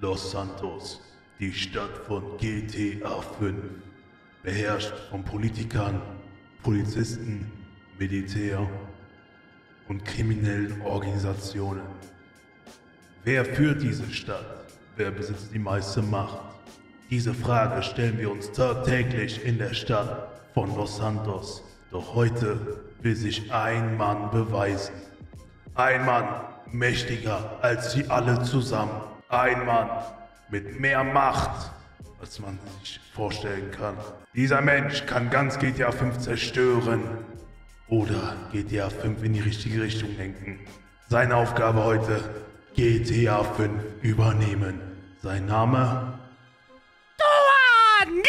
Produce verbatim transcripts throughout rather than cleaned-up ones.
Los Santos, die Stadt von G T A fünf, beherrscht von Politikern, Polizisten, Militär und kriminellen Organisationen. Wer führt diese Stadt? Wer besitzt die meiste Macht? Diese Frage stellen wir uns tagtäglich in der Stadt von Los Santos. Doch heute will sich ein Mann beweisen. Ein Mann mächtiger als sie alle zusammen. Ein Mann mit mehr Macht, als man sich vorstellen kann. Dieser Mensch kann ganz G T A fünf zerstören oder G T A fünf in die richtige Richtung lenken. Seine Aufgabe heute, G T A fünf übernehmen. Sein Name? Duan!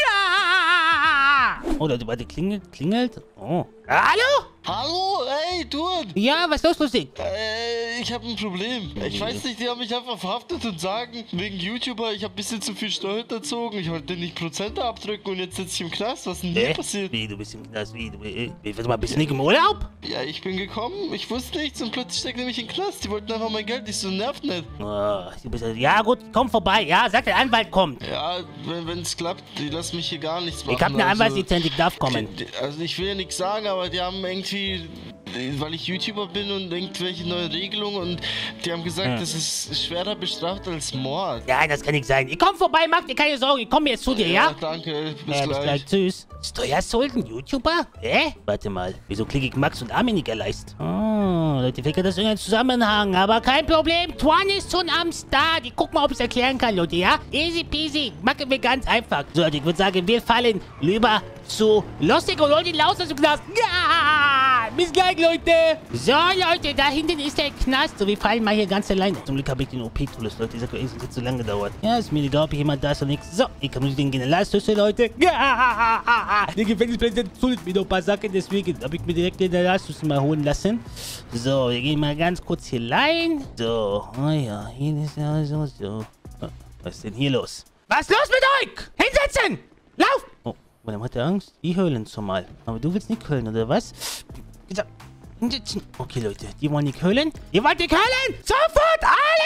Ja! Oh, Leute, warte, klingelt, klingelt. Oh. Hallo? Hallo, ey, Duan! Ja, was ist los, lustig? Äh, ich habe ein Problem. Ich weiß nicht, die haben mich einfach verhaftet und sagen, wegen YouTuber, ich habe ein bisschen zu viel Steuer hinterzogen, ich wollte nicht Prozente abdrücken und jetzt sitze ich im Knast. Was ist denn hier Äh? passiert? Wie, du bist im Knast, wie, du, äh, warte mal, bist du nicht im Urlaub? Ja, ich bin gekommen, ich wusste nichts und plötzlich steckt nämlich im Knast. Die wollten einfach mein Geld, nicht so nervt nicht. Oh, du bist, ja gut, komm vorbei, ja, sag, der Anwalt kommt. Ja, wenn es klappt, die lassen mich hier gar nichts machen. Ich hab eine also, Anwaltslizenz, ich darf kommen. die- Also ich will ja nichts sagen, aber die haben irgendwie, weil ich YouTuber bin und irgendwelche neue Regelungen und die haben gesagt, Hm. das ist schwerer bestraft als Mord. Ja, das kann nicht sein. Ich komm vorbei, mach dir keine Sorgen, ich komme jetzt zu dir, ja? danke, bis Ja, bis gleich. gleich, tschüss. Steuerschulden, YouTuber? Hä? Warte mal, wieso klicke ich Max und Armin nicht erleist? Oh, Leute, vielleicht hat das irgendeinen Zusammenhang, aber kein Problem. Tuan ist schon am Start. Ich guck mal, ob ich es erklären kann, Leute, ja? Easy peasy, machen wir ganz einfach. So, Leute, ich würde sagen, wir fallen lieber zu Lustig und holen ihn raus aus dem Knast. Ja! Bis gleich, Leute. So, Leute, da hinten ist der Knast. So, wir fallen mal hier ganz allein. Zum Glück habe ich den O P-Tools, Leute. Das hat jetzt zu lange gedauert. Ja, ist mir egal, ob jemand da ist oder nichts. So, ich habe nur den Generalschlüssel, Leute. Ja! Der Gefängnispräsident schuldet mir noch ein paar Sachen, deswegen habe ich mir direkt den Generalschlüssel mal holen lassen. So, wir gehen mal ganz kurz hier rein. So, oh ja, hier ist ja so, so. Oh, was ist denn hier los? Was ist los mit euch? Hinsetzen! Lauf! Oh, warum hat er Angst? Die heulen zumal. Aber du willst nicht heulen, oder was? Hinsetzen. Okay, Leute, die wollen nicht heulen. Ihr wollt nicht heulen? Sofort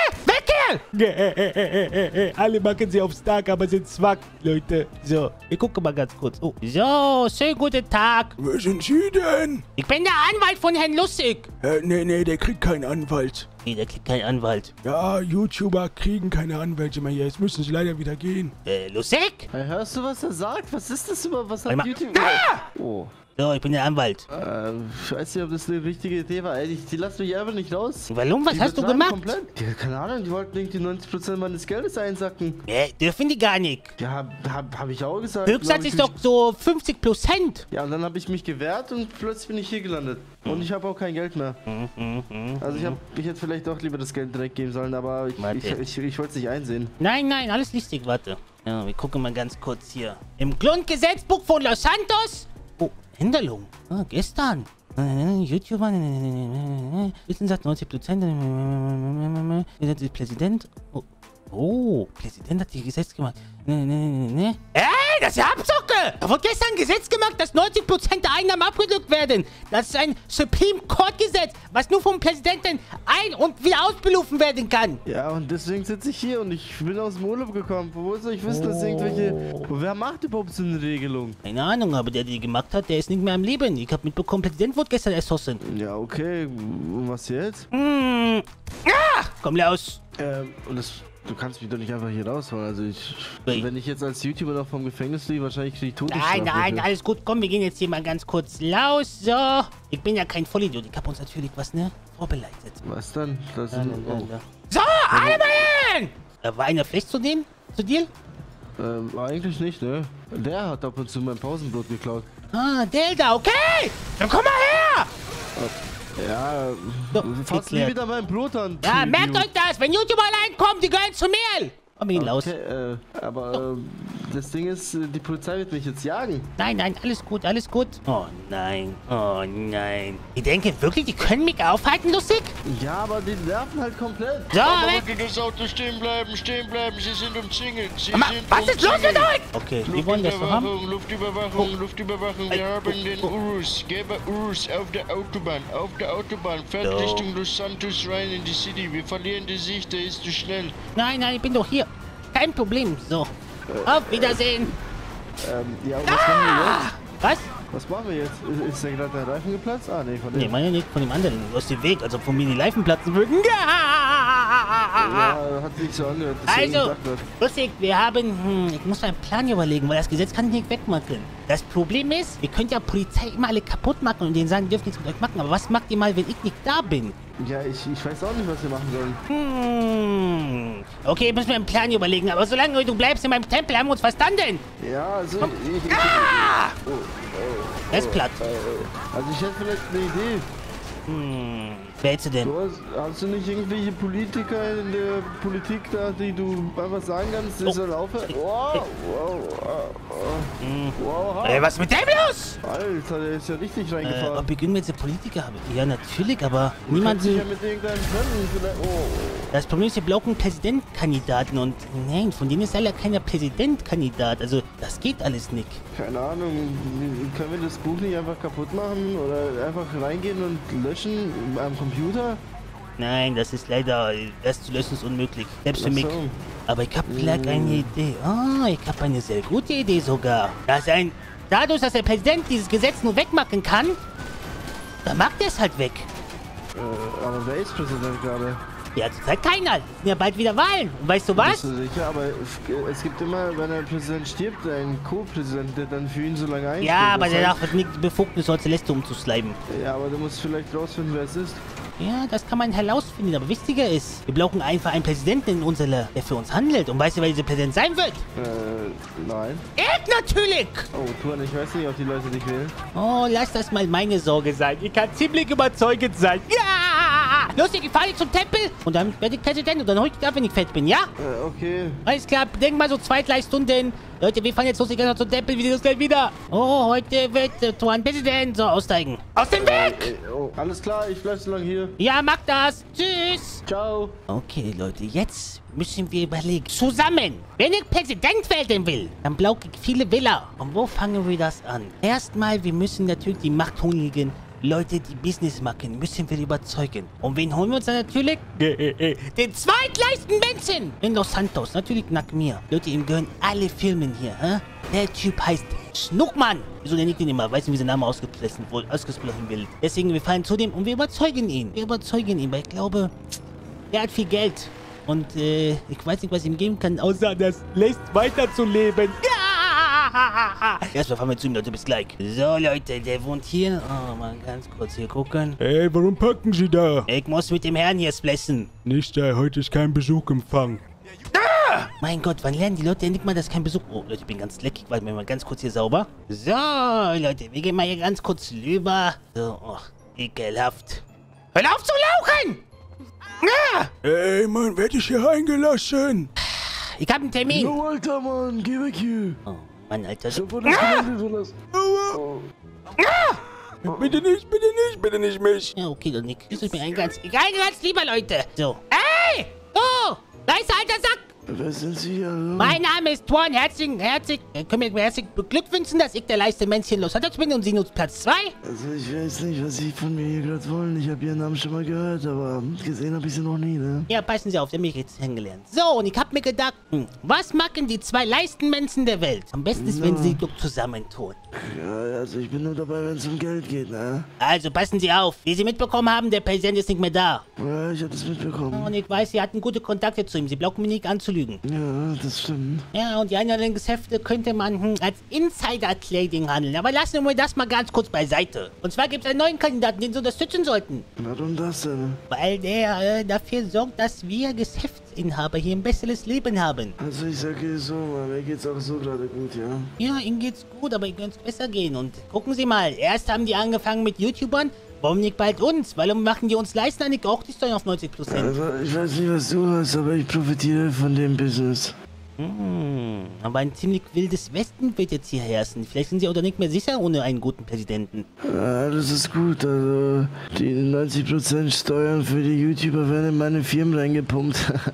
alle weg hier! Alle machen sie auf stark, aber sind schwach, Leute. So, wir gucken mal ganz kurz. Oh, so, schönen guten Tag. Wer sind Sie denn? Ich bin der Anwalt von Herrn Lustig. Äh, nee, nee, der kriegt keinen Anwalt. Nee, der kriegt keinen Anwalt. Ja, YouTuber kriegen keine Anwälte mehr hier. Jetzt müssen sie leider wieder gehen. Äh, Lustig? Hey, hörst du, was er sagt? Was ist das über, was Warte hat mal. YouTube... Ah! Oh. So, ich bin der Anwalt. Äh, ich weiß nicht, ob das eine richtige Idee war. Ey, die, die lassen mich einfach nicht raus. Warum? Was Die hast du übertreiben gemacht? Komplett. Ja, keine Ahnung, die wollten irgendwie neunzig Prozent meines Geldes einsacken. Nee, dürfen die gar nicht. Ja, hab, hab, hab ich auch gesagt. Höchstsatz Dann hab ich ist mich- doch so fünfzig Prozent. Ja, und dann habe ich mich gewehrt und plötzlich bin ich hier gelandet. Und ich habe auch kein Geld mehr. Also ich, hab, ich hätte vielleicht doch lieber das Geld direkt geben sollen, aber ich, Warte. ich, ich, ich wollte es nicht einsehen. Nein, nein, alles listig, warte. Ja, wir gucken mal ganz kurz hier. Im Grundgesetzbuch von Los Santos. Oh, Änderung. Ah, gestern. Äh, YouTuber. Wissenschaft neunzig Prozent. Gesetz ist Präsident. Oh. Oh, Präsident hat die Gesetz gemacht. Nee, nee, nee, nee. Ey, das ist ja Abzocke! Da wurde gestern ein Gesetz gemacht, dass neunzig Prozent der Einnahmen abgedrückt werden. Das ist ein Supreme Court Gesetz, was nur vom Präsidenten ein- und wieder ausberufen werden kann. Ja, und deswegen sitze ich hier und ich bin aus dem Urlaub gekommen. Wo soll ich wissen, dass irgendwelche... Wer macht überhaupt so eine Regelung? Keine Ahnung, aber der, der die gemacht hat, der ist nicht mehr am Leben. Ich habe mitbekommen, Präsident wurde gestern erschossen. Ja, okay. Und was jetzt? Hm. Ah, komm raus. Ähm, und das... Du kannst mich doch nicht einfach hier rausholen. Also ich... Ui. Wenn ich jetzt als YouTuber noch vom Gefängnis liege, wahrscheinlich kriege ich Todesstrafe. Nein, nein, dafür. alles gut. Komm, wir gehen jetzt hier mal ganz kurz raus. So. Ich bin ja kein Vollidiot. Ich habe uns natürlich was, ne, vorbereitet. Was dann? Das Da, sind... da, Oh. da. So, alle mal hin! Da war einer Pflicht zu dem? Zu dir? Ähm, eigentlich nicht, ne? Der hat ab und zu mein Pausenbrot geklaut. Ah, der da, okay! Dann komm mal her! Ja, So, fass nie geklärt. wieder mein Brot an. Ja, du merkt Idiot. euch das! Wenn YouTuber allein kommen, die gehören zu mir! Komm, wir gehen raus. Okay, äh, aber äh, das Ding ist, äh, die Polizei wird mich jetzt jagen. Nein, nein, alles gut, alles gut. Oh nein, oh nein. Ich denke wirklich, die können mich aufhalten, lustig? Ja, aber die nerven halt komplett. So, aber weg! bitte das Auto stehen bleiben, stehen bleiben. Sie sind umzingelt. Sie Aber, sind was ist los mit umzingelt. euch? Okay, wir wollen das so haben. Luftüberwachung, Luftüberwachung, Luftüberwachung. Wir Ei, haben oh, den oh. Urus, Geber Urus auf der Autobahn, auf der Autobahn. Fährt So. Richtung Los Santos rein in die City. Wir verlieren die Sicht, der ist zu schnell. Nein, nein, ich bin doch hier. kein Problem. So, auf Wiedersehen. Ähm, ja, was machen wir jetzt? Was? Was machen wir jetzt? Ist, ist der gerade der Reifen geplatzt? Ah, nee, von dem. Nee, meine nicht, von dem anderen. Aus dem Weg, also von mir die Reifen platzen würden. Ja, hat sich so angehört. dass Also, gesagt wird. lustig, wir haben, hm, ich muss meinen Plan überlegen, weil das Gesetz kann ich nicht wegmachen. Das Problem ist, wir können ja Polizei immer alle kaputt machen und denen sagen, ihr dürft nichts mit euch machen. Aber was macht ihr mal, wenn ich nicht da bin? Ja, ich, ich weiß auch nicht, was wir machen sollen. Hm. Okay, müssen wir einen Plan überlegen. Aber solange du bleibst in meinem Tempel, haben wir uns verstanden. Ja, also. Ich, ich, Ah! oh, oh, Er ist platt. äh, also, ich hätte vielleicht eine Idee. Hm. Wer hättest du denn? Du hast, hast du nicht irgendwelche Politiker in der Politik da, die du einfach sagen kannst, die Oh. sollen aufhören? Wow, wow, wow, wow. Hm. wow Ey, was ist mit dem los? Alter, der ist ja richtig Äh, reingefahren. ob ich irgendwelche Politiker habe? Ja, natürlich, aber Du kannst dich niemanden... ja mit irgendeinem trennen, vielleicht. Oh. Das Problem ist, wir brauchen Präsidentkandidaten und nein, von denen ist leider keiner Präsidentkandidat. Also, das geht alles nicht. Keine Ahnung, können wir das Buch nicht einfach kaputt machen oder einfach reingehen und löschen am Computer? Nein, das ist leider, das zu lösen ist unmöglich. Selbst für Ach mich. so. Aber ich habe vielleicht eine Idee. Ah, ich habe eine sehr gute Idee sogar. Das ist ein, dadurch, dass der Präsident dieses Gesetz nur wegmachen kann, dann macht er es halt weg. Äh, aber wer ist Präsident gerade? Ja, zurzeit keiner. Es sind ja bald wieder Wahlen. Und weißt du was? Bist du sicher? Aber es, es gibt immer, wenn ein Präsident stirbt, einen Co-Präsident, der dann für ihn so lange einsteht. Ja, aber Das der heißt- darf nicht die Befugnis, als Celeste umzuschreiben. Ja, aber du musst vielleicht rausfinden, wer es ist. Ja, das kann man herausfinden, aber wichtiger ist, wir brauchen einfach einen Präsidenten in unserer, der für uns handelt. Und weißt du, wer dieser Präsident sein wird? Äh, nein. Ich natürlich! Oh, Tuan, ich weiß nicht, ob die Leute dich wählen. Oh, lass das mal meine Sorge sein. Ich kann ziemlich überzeugend sein. Ja! Lustig, ich fahre jetzt zum Tempel und dann werde ich Präsident und dann hol ich dich ab, wenn ich fett bin, ja? Äh, okay. Alles klar, denk mal so zwei, drei Stunden. Leute, wir fahren jetzt lustig zum Tempel, wir sehen uns gleich wieder. Oh, heute wird äh, Tuan Präsident. So, aussteigen. Aus dem Weg! Äh, oh, alles klar, ich bleib so lange hier. Ja, mach das. Tschüss. Ciao. Okay, Leute, jetzt müssen wir überlegen. Zusammen. Wenn ich Präsident werden will, dann brauche ich viele Wähler. Und wo fangen wir das an? Erstmal, wir müssen natürlich die machthungrigen Leute, die Business machen, müssen wir überzeugen. Und wen holen wir uns dann natürlich? Den zweitleisten Menschen in Los Santos. Natürlich nach mir. Leute, ihm gehören alle Firmen hier. Hä? Der Typ heißt Schnuckmann. Wieso nenne ich den immer? Weiß nicht, wie sein Name ausgesprochen ausgesprochen wird. Deswegen, wir fahren zu dem und wir überzeugen ihn. Wir überzeugen ihn, weil ich glaube, er hat viel Geld. Und äh, ich weiß nicht, was ich ihm geben kann, außer das lässt weiterzuleben. Ja! Erstmal fahren wir zu ihm, Leute, bis gleich. So, Leute, der wohnt hier. Oh, mal ganz kurz hier gucken. Ey, warum packen Sie da? Ich muss mit dem Herrn hier splessen. Nicht da, heute ist kein Besuchempfang. Mein Gott, wann lernen die Leute endlich mal, dass kein Besuch... Oh, Leute, ich bin ganz leckig. Warte mal ganz kurz hier sauber. So, Leute, wir gehen mal hier ganz kurz rüber. So, oh, ekelhaft. Hör auf zu lauchen! Ah! Ey, Mann, werd ich hier eingelassen? Ich hab einen Termin. Jo, Alter, Mann, geh weg hier. Oh, Mann, Alter. Sofort das Gelände verlassen. Oh. Bitte nicht, bitte nicht, bitte nicht mich. Ja, okay, dann nicht. Das ist mir ein ganz... Egal, ganz lieber Leute. So. Ey! Du! Da ist der alter Sack! Wer sind Sie? Hallo? Mein Name ist Tuan. Herzlich, herzlich, äh, können wir herzlich beglückwünschen, dass ich der leiste Männchen los hatte. bin und Sie nutzt Platz zwei. Also ich weiß nicht, was Sie von mir hier gerade wollen. Ich habe Ihren Namen schon mal gehört, aber gesehen habe ich Sie noch nie, ne? Ja, passen Sie auf, Sie haben mich jetzt kennengelernt. So, und ich hab mir gedacht, hm, was machen die zwei Leistenmenschen der Welt? Am besten ist, wenn sie doch zusammentun. Ja, also ich bin nur dabei, wenn es um Geld geht, ne? Also, passen Sie auf. Wie Sie mitbekommen haben, der Präsident ist nicht mehr da. Ja, ich habe das mitbekommen. Und ich weiß, Sie hatten gute Kontakte zu ihm. Sie brauchen mich nicht anzulügen. Ja, das stimmt. Ja, und die anderen Geschäfte könnte man hm, als Insider-Trading handeln. Aber lassen wir das mal ganz kurz beiseite. Und zwar gibt es einen neuen Kandidaten, den Sie unterstützen sollten. Warum das denn? Weil der äh, dafür sorgt, dass wir Geschäftsinhaber hier ein besseres Leben haben. Also ich sage so, mir geht's auch so gerade gut, ja? Ja, Ihnen geht's gut, aber Ihnen könnte es besser gehen. Und gucken Sie mal, erst haben die angefangen mit YouTubern. Warum nicht bald uns? Warum machen die uns leisten eigentlich auch die Steuern auf neunzig Prozent? Also ich weiß nicht, was du hast, aber ich profitiere von dem Business. Hm, aber ein ziemlich wildes Westen wird jetzt hier herrschen. Vielleicht sind Sie auch nicht mehr sicher ohne einen guten Präsidenten. Ja, das ist gut. Also die neunzig Prozent Steuern für die YouTuber werden in meine Firmen reingepumpt.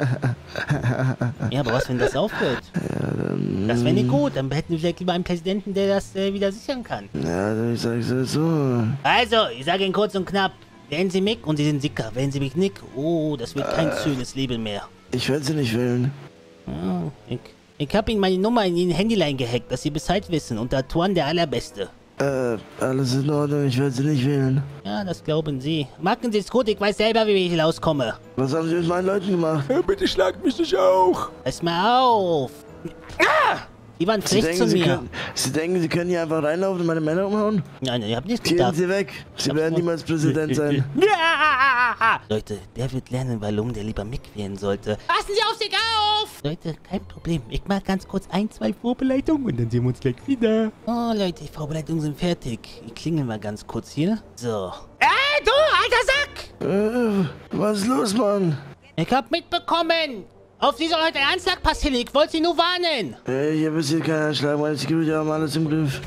Ja, aber was, wenn das aufhört? Ja, dann... Das wäre nicht gut. Dann hätten wir vielleicht lieber einen Präsidenten, der das äh, wieder sichern kann. Ja, also ich sag's dir so. Also, ich sage Ihnen kurz und knapp. Wählen Sie mich und Sie sind sicher. Wählen Sie mich nicht, oh, das wird kein schönes Leben mehr. Ich werde sie nicht wählen. Oh, ich ich habe Ihnen meine Nummer in Ihren Handyline gehackt, dass Sie Bescheid wissen. Und der Tuan der Allerbeste. Äh, alles in Ordnung, ich werde sie nicht wählen. Ja, das glauben Sie. Machen Sie es gut, ich weiß selber, wie ich rauskomme. Was haben Sie mit meinen Leuten gemacht? Ja, bitte schlagt mich nicht auch. Pass mal auf. Ah! Die waren Sie frech denken, zu Sie, mir. können, Sie denken, Sie können hier einfach reinlaufen und meine Männer umhauen? Nein, ich hab nichts Gehen gedacht. Sie weg. Sie Hab's werden nur- niemals Präsident sein. Ja! Leute, der wird lernen, warum der lieber Mick wählen sollte. Passen Sie auf sich auf! Leute, kein Problem. Ich mach ganz kurz ein, zwei Vorbereitungen und dann sehen wir uns gleich wieder. Oh, Leute, die Vorbereitungen sind fertig. Ich klingel mal ganz kurz hier. So. Ey, du, alter Sack! Äh, was ist los, Mann? Ich hab mitbekommen. Auf Sie soll heute ein Anschlag passieren. Ich wollte Sie nur warnen. Äh, hier passiert kein Anschlag, meine Security haben alles im Griff.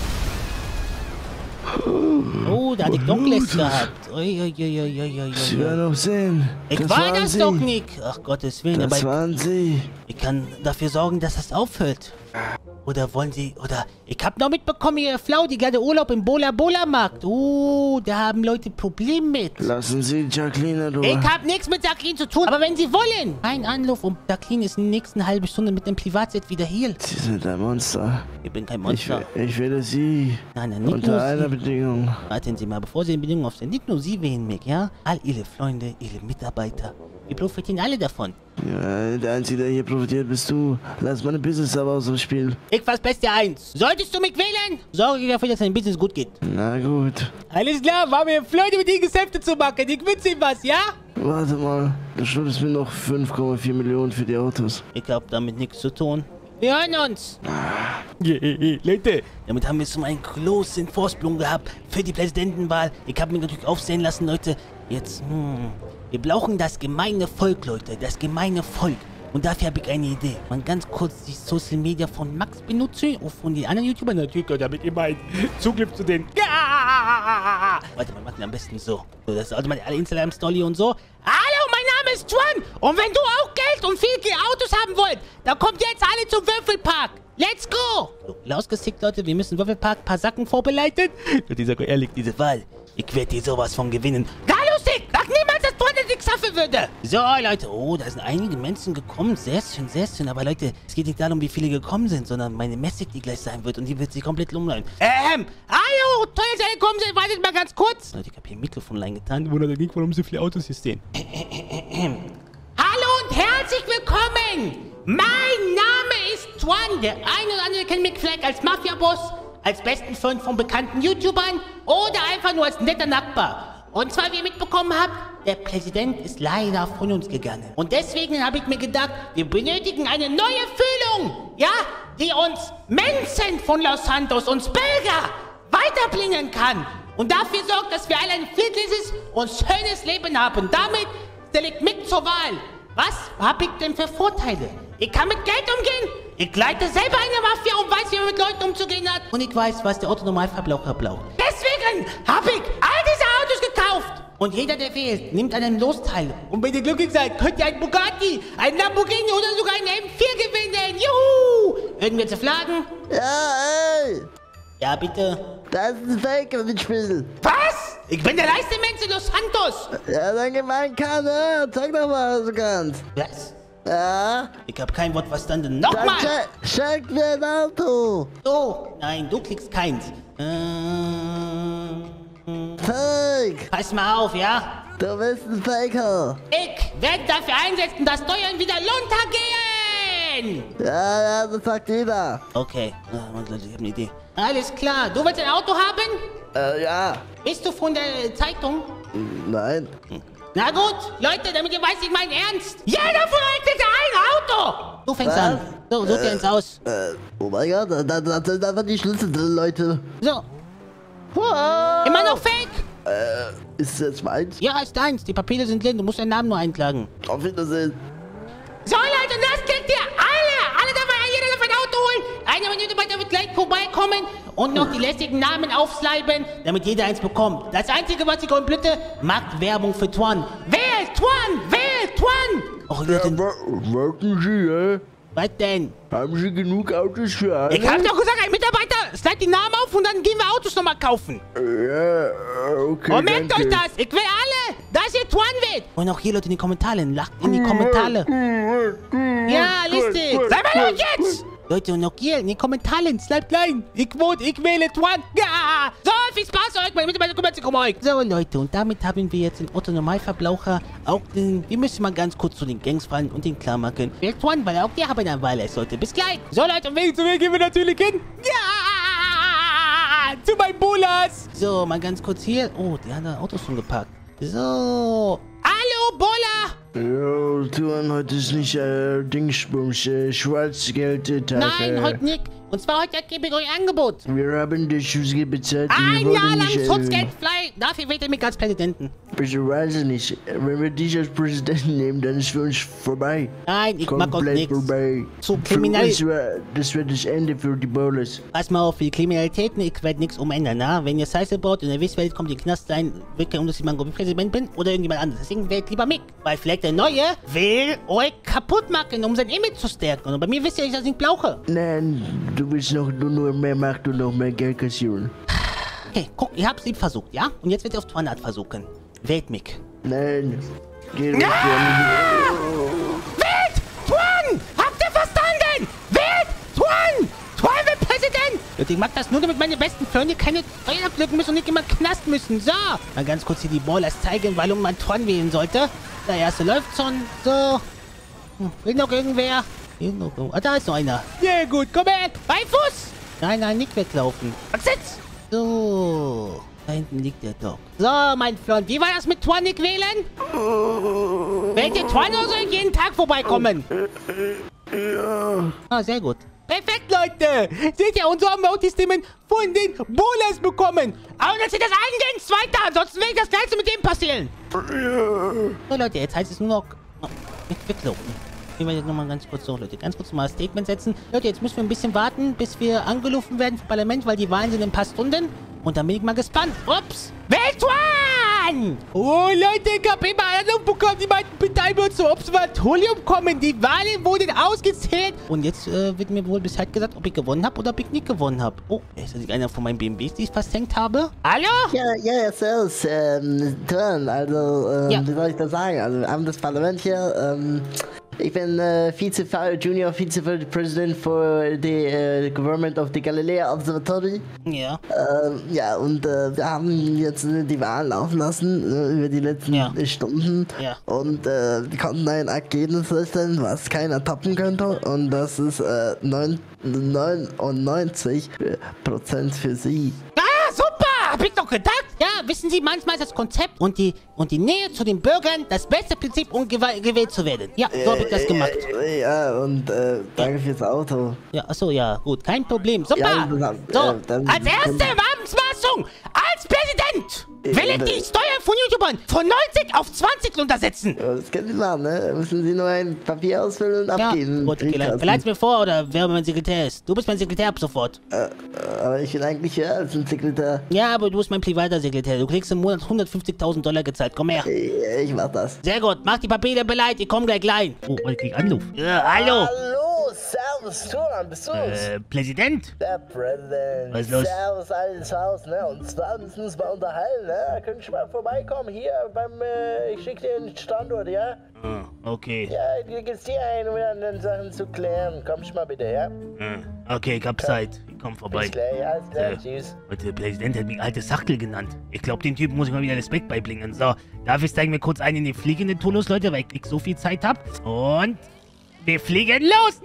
Oh, da hatte ich doch List gehabt. Ui, ui, ui, ui, ui, ui, Sie ui. werden auch sehen. Ich das war waren das Sie. doch nicht. Ach, Gottes Willen. Das Aber waren Sie. ich kann dafür sorgen, dass das aufhört. Oder wollen Sie, oder, ich hab noch mitbekommen, Ihr Flau, die gerade Urlaub im Bola-Bola-Markt. Oh, da haben Leute Probleme mit. Lassen Sie Jacqueline in Ruhe. Ich hab nichts mit Jacqueline zu tun, aber wenn Sie wollen. Ein Anruf und Jacqueline ist in der nächsten halben Stunde mit dem Privatjet wieder hier. Sie sind ein Monster. Ich bin kein Ich, Monster. will- ich wähle Sie. Nein, nein, nicht Unter nur einer Sie. Bedingung. Warten Sie mal, bevor Sie die Bedingungen aufstellen. Nicht nur Sie wählen mich, ja? All Ihre Freunde, Ihre Mitarbeiter. Wir profitieren alle davon. Ja, der Einzige, der hier profitiert, bist du. Lass meine Business aber aus dem Spiel. Ich was Beste eins. Solltest du mich wählen, sorge ich dafür, dass dein Business gut geht. Na gut. Alles klar, war mir Freude, mit Ihnen Geschäfte zu machen. Ich wünsche Ihnen was, ja? Warte mal. Du schuldest mir noch fünf Komma vier Millionen für die Autos. Ich hab damit nichts zu tun. Wir hören uns. Yeah, Leute. Damit haben wir so einen großen Vorsprung gehabt für die Präsidentenwahl. Ich habe mich natürlich aufsehen lassen, Leute. Jetzt, hm, wir brauchen das gemeine Volk, Leute. Das gemeine Volk. Und dafür habe ich eine Idee. Mal ganz kurz die Social Media von Max benutzen und von den anderen YouTubern natürlich, damit ihr mal Zugriff zu den... Ja! Warte mal, machen wir am besten so. So, das ist also meine alle Instagram-Story und so. Hallo, mein Name ist Twan. Und wenn du auch Geld und viele Autos haben wollt, dann kommt jetzt alle zum Würfelpark. Let's go! So, rausgesickt, Leute. Wir müssen Würfelpark, paar Sacken vorbereiten. Und ich sage ehrlich, diese Wahl, ich werde dir sowas von gewinnen. Gar lustig! Sag niemals, dass Twan nichts schaffen würde! So, Leute. Oh, da sind einige Menschen gekommen. Sehr schön, sehr schön. Aber Leute, es geht nicht darum, wie viele gekommen sind, sondern meine Message, die gleich sein wird. Und die wird sich komplett umleiten. Ähm, hallo, toll, dass ihr gekommen seid. Wartet mal ganz kurz. Leute, ich habe hier ein Mikrofon reingetan. Wundert euch nicht, warum so viele Autos hier stehen. Hallo und herzlich willkommen! Mein Name ist Twan. Der eine oder andere kennt mich vielleicht als Mafia-Boss, als besten Freund von bekannten YouTubern oder einfach nur als netter Nachbar. Und zwar, wie ihr mitbekommen habt, der Präsident ist leider von uns gegangen. Und deswegen habe ich mir gedacht, wir benötigen eine neue Fühlung, ja, die uns Menschen von Los Santos, uns Bürger, weiterbringen kann. Und dafür sorgt, dass wir alle ein friedliches und schönes Leben haben. Damit stelle ich mich zur Wahl. Was habe ich denn für Vorteile? Ich kann mit Geld umgehen. Ich leite selber eine Mafia und weiß, wie man mit Leuten umzugehen hat. Und ich weiß, was der Autonormalverbraucher braucht. Deswegen habe ich all diese Autos gekauft. Und jeder, der wählt, nimmt an einem Losteil. Und wenn ihr glücklich seid, könnt ihr einen Bugatti, einen Lamborghini oder sogar einen M vier gewinnen. Juhu! Irgendwelche Flaggen? Ja, ey! Ja, bitte. Das ist ein Fake mit Spiel. Was? Ich bin der reichste Mensch in Los Santos. Ja, dann gemein kann, ja. Zeig doch mal, was du kannst. Was? Ja? Ich habe kein Wort verstanden. Dann Nochmal! schenk, schenk mir ein Auto. So, nein, du kriegst keins. Ähm, Fake. pass mal auf, ja? Du bist ein Faker. Ich werde dafür einsetzen, dass Steuern wieder runtergehen! Ja, ja, das sagt jeder. Okay, ah, Mann, Leute, ich habe eine Idee. Alles klar, du willst ein Auto haben? Äh, ja. Bist du von der Zeitung? Nein. Na gut, Leute, damit ihr weißt, ich meine ernst. Jeder von euch kriegt ein Auto! Du fängst Was? an. So, such dir eins aus. Äh, oh mein Gott, da, da sind einfach die Schlüssel drin, Leute. So, Wow. immer noch fake? Äh, ist es jetzt meins? Ja, ist deins. Die Papiere sind drin. Du musst deinen Namen nur eintragen. Auf Wiedersehen. So, Leute, und das kriegt ihr alle. Alle darf, jeder darf ein Auto holen. Eine Minute weiter wird gleich vorbeikommen und noch die lästigen Namen aufschreiben, damit jeder eins bekommt. Das Einzige, was ich euch bitte, macht Werbung für Twan. Wählt Twan! Wählt Twan! Och, Leute, Merken Sie, äh? Was denn? Haben Sie genug Autos für alle? Ich hab doch gesagt, ein Mitarbeiter, schreibt die Namen auf und dann gehen wir Autos nochmal kaufen. Ja, okay, Und merkt danke. euch das, ich will alle, dass ihr Twan wählt. Und auch hier, Leute, in die Kommentare, lacht in die Kommentare. Ja, lustig. Sei mal laut jetzt. Leute, und auch hier in die Kommentare, bleibt klein. Ich wohne, ich wähle Twan. Ja. So, viel Spaß euch, meine Mitarbeiter kümmern sich um euch. So, Leute, und damit haben wir jetzt den Otto Normalverbraucher auch den, wir müssen mal ganz kurz zu den Gangs fallen und den klar machen. Wählt Twan, weil auch die haben eine Weile es sollte. Bis gleich. So, Leute, und Weg zu Weg gehen wir natürlich hin. Ja. Zu meinem Bolas. So, mal ganz kurz hier. Oh, die haben da Autos schon geparkt. So. Hallo, Bola. Ja, Tuan, heute ist nicht äh, Dingsbums, äh, Schwarzgeld-Tag. Nein, äh, heute nicht. Und zwar heute gebe ich euch ein Angebot. Wir haben das Schutzgeld bezahlt. und wir Ein wollen Jahr lang nicht, äh, Schutzgeldfrei. Dafür wählt ihr mich als Präsidenten. Ich weiß es nicht. Wenn wir dich als Präsidenten nehmen, dann ist für uns vorbei. Nein, ich mag auch Komplett nichts. vorbei. Zu Für kriminell. uns wär, das wäre das Ende für die Bowlers. Pass mal auf, für die Kriminalitäten, ich werde nichts umändern, na? Wenn ihr Scheiße baut und ihr wisst, wer kommt in den Knast sein, wird kein Unterschied machen, ob ich Präsident bin oder irgendjemand anderes. Deswegen wählt lieber mich. Weil vielleicht der Neue will euch kaputt machen, um sein Image zu stärken. Und bei mir wisst ihr, dass ich das nicht brauche. Nein, du willst noch nur, nur mehr Macht und noch mehr Geld kassieren. Okay, guck, ihr habt es lieb versucht, ja? Und jetzt wird ihr auf Twanart versuchen. Wählt mich. Nein. Geh weg, Ah! Wählt Twan! Habt ihr verstanden? Wählt Twan! Twan wird Präsident! Und ich mag das nur, damit meine besten Freunde keine Steuern glücken müssen und nicht immer Knast müssen. So. Mal ganz kurz hier die Ballers zeigen, warum man Twan wählen sollte. Der erste läuft schon. So. Hm, will noch irgendwer? Hier noch, ah, da ist noch einer. Sehr gut, komm her. Bei Fuß! Nein, nein, nicht weglaufen. Was sitzt? So. Da hinten liegt der Dog. So, mein Freund, wie war das mit Twanik wählen? Wählt ihr Twan oder soll ich jeden Tag vorbeikommen? Ja. Ah, sehr gut. Perfekt, Leute. Seht ihr, und so haben wir auch die Stimmen von den Bowlers bekommen. Aber jetzt sind das allen Gangs weiter, ansonsten will das Gleiche mit dem passieren. So, Leute, jetzt heißt es nur noch... Oh, nicht weglaufen. Ich werde jetzt nochmal ganz kurz so, Leute, ganz kurz mal ein Statement setzen. Leute, jetzt müssen wir ein bisschen warten, bis wir angerufen werden vom Parlament, weil die Wahlen sind in ein paar Stunden. Und dann bin ich mal gespannt. Ups. Wählt Twan! Oh, Leute, ich habe immer Anruf bekommen, die meinten, bitte einmal zu Observatorium kommen. Die Wahlen wurden ausgezählt. Und jetzt äh, wird mir wohl Bescheid gesagt, ob ich gewonnen habe oder ob ich nicht gewonnen habe. Oh, ist das nicht einer von meinen B M Ws, die ich versenkt habe? Hallo? Ja, ja, ja, servus, ähm, Turn, also, ähm, Ja. wie soll ich das sagen? Also, wir haben das Parlament hier, ähm, ich bin äh, Vize, Junior Vize-President für die äh, Government of the Galileo Observatory. Ja. Ähm, ja, und äh, wir haben jetzt äh, die Wahlen laufen lassen äh, über die letzten Ja. äh, Stunden. Ja. Und äh, wir konnten ein Ergebnis feststellen, was keiner toppen könnte. Und das ist äh, neun- neunundneunzig Prozent für sie. Ah, super! Hab ich doch gedacht. Ja, wissen Sie, manchmal ist das Konzept und die, und die Nähe zu den Bürgern das beste Prinzip, um gewa- gewählt zu werden. Ja, so habe ich das gemacht. Äh, Ja, und äh, danke fürs Auto. Ja, achso, ja, gut, kein Problem. Super! Ja, dann- So, äh, dann- als erste Amtsmaßung, als Präsident, will ich äh, die Steuern von YouTubern von neunzig auf zwanzig runtersetzen. Ja, das können Sie machen, ne? Müssen Sie nur ein Papier ausfüllen und Ja, abgeben. gut, Briefkasten. vielleicht mir vor, oder wer mein Sekretär ist. Du bist mein Sekretär ab sofort. Äh, aber ich bin eigentlich höher als ein Sekretär. Ja, aber du bist mein privater Sekretär. Du kriegst im Monat hundertfünfzigtausend Dollar gezahlt. Komm her. Ich, ich mach das. Sehr gut, mach die Papiere bereit, ich komm gleich rein. Oh, ich krieg Anruf. Ja, hallo. Hallo, servus, Turan, bist du's? Äh, Präsident? Der Präsident. Was ist los? Servus, alles Haus, ne? Und zwar müssen wir uns mal unterhalten, ne? Könnt ihr mal vorbeikommen hier beim, äh, ich schick dir den Standort, ja? Ah, okay. Ja, hier geht's dir ein, um dann Sachen zu klären. Kommst mal bitte, ja? Ah, okay, ich hab Zeit. Ich komm vorbei. Bis gleich, alles klar, Äh, tschüss. Und der Präsident hat mich alte Sachtel genannt. Ich glaube, den Typen muss ich mal wieder Respekt beibringen. So, dafür steigen wir kurz ein in den fliegenden Tullus, Leute, weil ich so viel Zeit hab. Und wir fliegen los!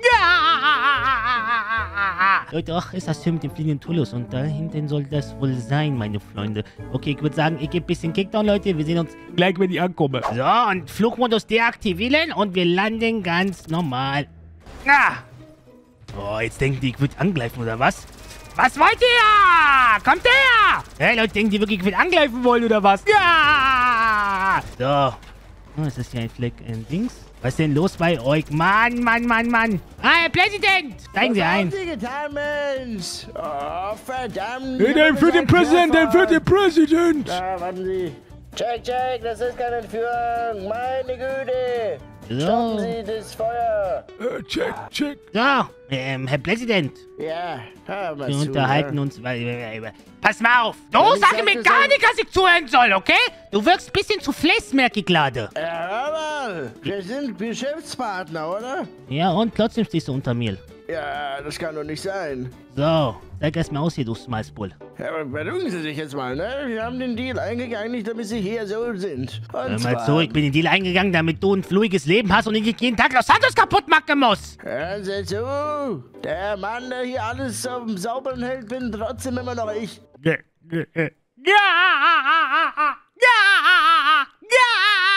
Ja! Leute, ach, ist das schön mit dem fliegenden Tullus. Und da hinten soll das wohl sein, meine Freunde. Okay, ich würde sagen, ich gebe ein bisschen Kickdown, Leute. Wir sehen uns gleich, wenn ich ankomme. So, und Flugmodus deaktivieren und wir landen ganz normal. Ah! Oh, jetzt denken die, ich würde angreifen, oder was? Was wollt ihr? Kommt her! Hey, Leute, denken die wirklich, ich will angreifen wollen, oder was? Ja! So. Oh, ist das hier ein Fleck in Dings? Was ist denn los bei euch? Mann, Mann, Mann, Mann. Ah, Herr Präsident! Steigen Sie ein. Was haben Sie getan, Mensch? Oh, verdammt. Hey, der für den Präsident, der für den Präsident. Ja, warten Sie. Check, check, das ist keine Entführung. Meine Güte. So. Sie das Feuer. Äh, check, check. So, ähm, Herr Präsident. Ja, hör mal Wir zu, unterhalten ja. uns. Pass mal auf. Du Ja, ich sag sag mir das gar auch. nicht, dass ich zuhören soll, okay? Du wirkst ein bisschen zu fleiß, merke ich gerade. Ja, hör mal. Wir sind Geschäftspartner, oder? Ja, und trotzdem stehst du unter mir. Ja, das kann doch nicht sein. So, zeig erst mal aus hier, du Smalsbull. Ja, aber beruhigen Sie sich jetzt mal, ne? Wir haben den Deal eingegangen, nicht damit Sie hier so sind. Und Hör mal zwar, zu, ich bin in den Deal eingegangen, damit du ein fluiges Leben hast und ich nicht jeden Tag Los Santos kaputt machen muss. Hören Sie zu. Der Mann, der hier alles auf dem Sauberen hält, bin trotzdem immer noch ich. Ja, ja, ja, ja, ja.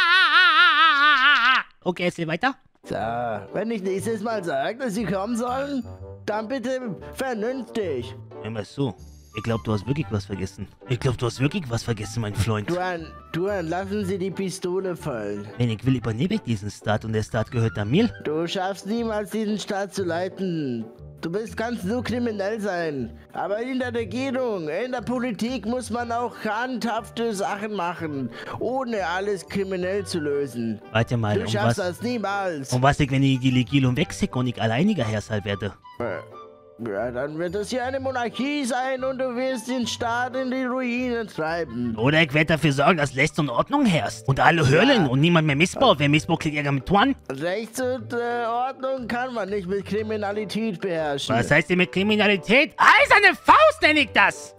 Okay, erzähl weiter. So, wenn ich nächstes Mal sage, dass Sie kommen sollen, dann bitte vernünftig. Hör mal zu. Ich glaube, du hast wirklich was vergessen. Ich glaube, du hast wirklich was vergessen, mein Freund. Duan, Duan, lassen Sie die Pistole fallen. Wenn ich will, übernehme ich diesen Staat und der Staat gehört an mir. Du schaffst niemals, diesen Staat zu leiten. Du bist, kannst nur kriminell sein. Aber in der Regierung, in der Politik muss man auch handhafte Sachen machen, ohne alles kriminell zu lösen. Warte mal, Du um schaffst was, das niemals. um was ich, wenn ich die Legilum wegsicke und ich alleiniger Herrscher werde? Äh, Ja, dann wird es hier eine Monarchie sein und du wirst den Staat in die Ruine treiben. Oder ich werde dafür sorgen, dass Recht und Ordnung herrscht. Und alle hören und niemand mehr missbaut. Wer missbaut, kriegt Ärger mit Tuan. Rechts und äh, Ordnung kann man nicht mit Kriminalität beherrschen. Was heißt denn mit Kriminalität? Eiserne Faust nenne ich das!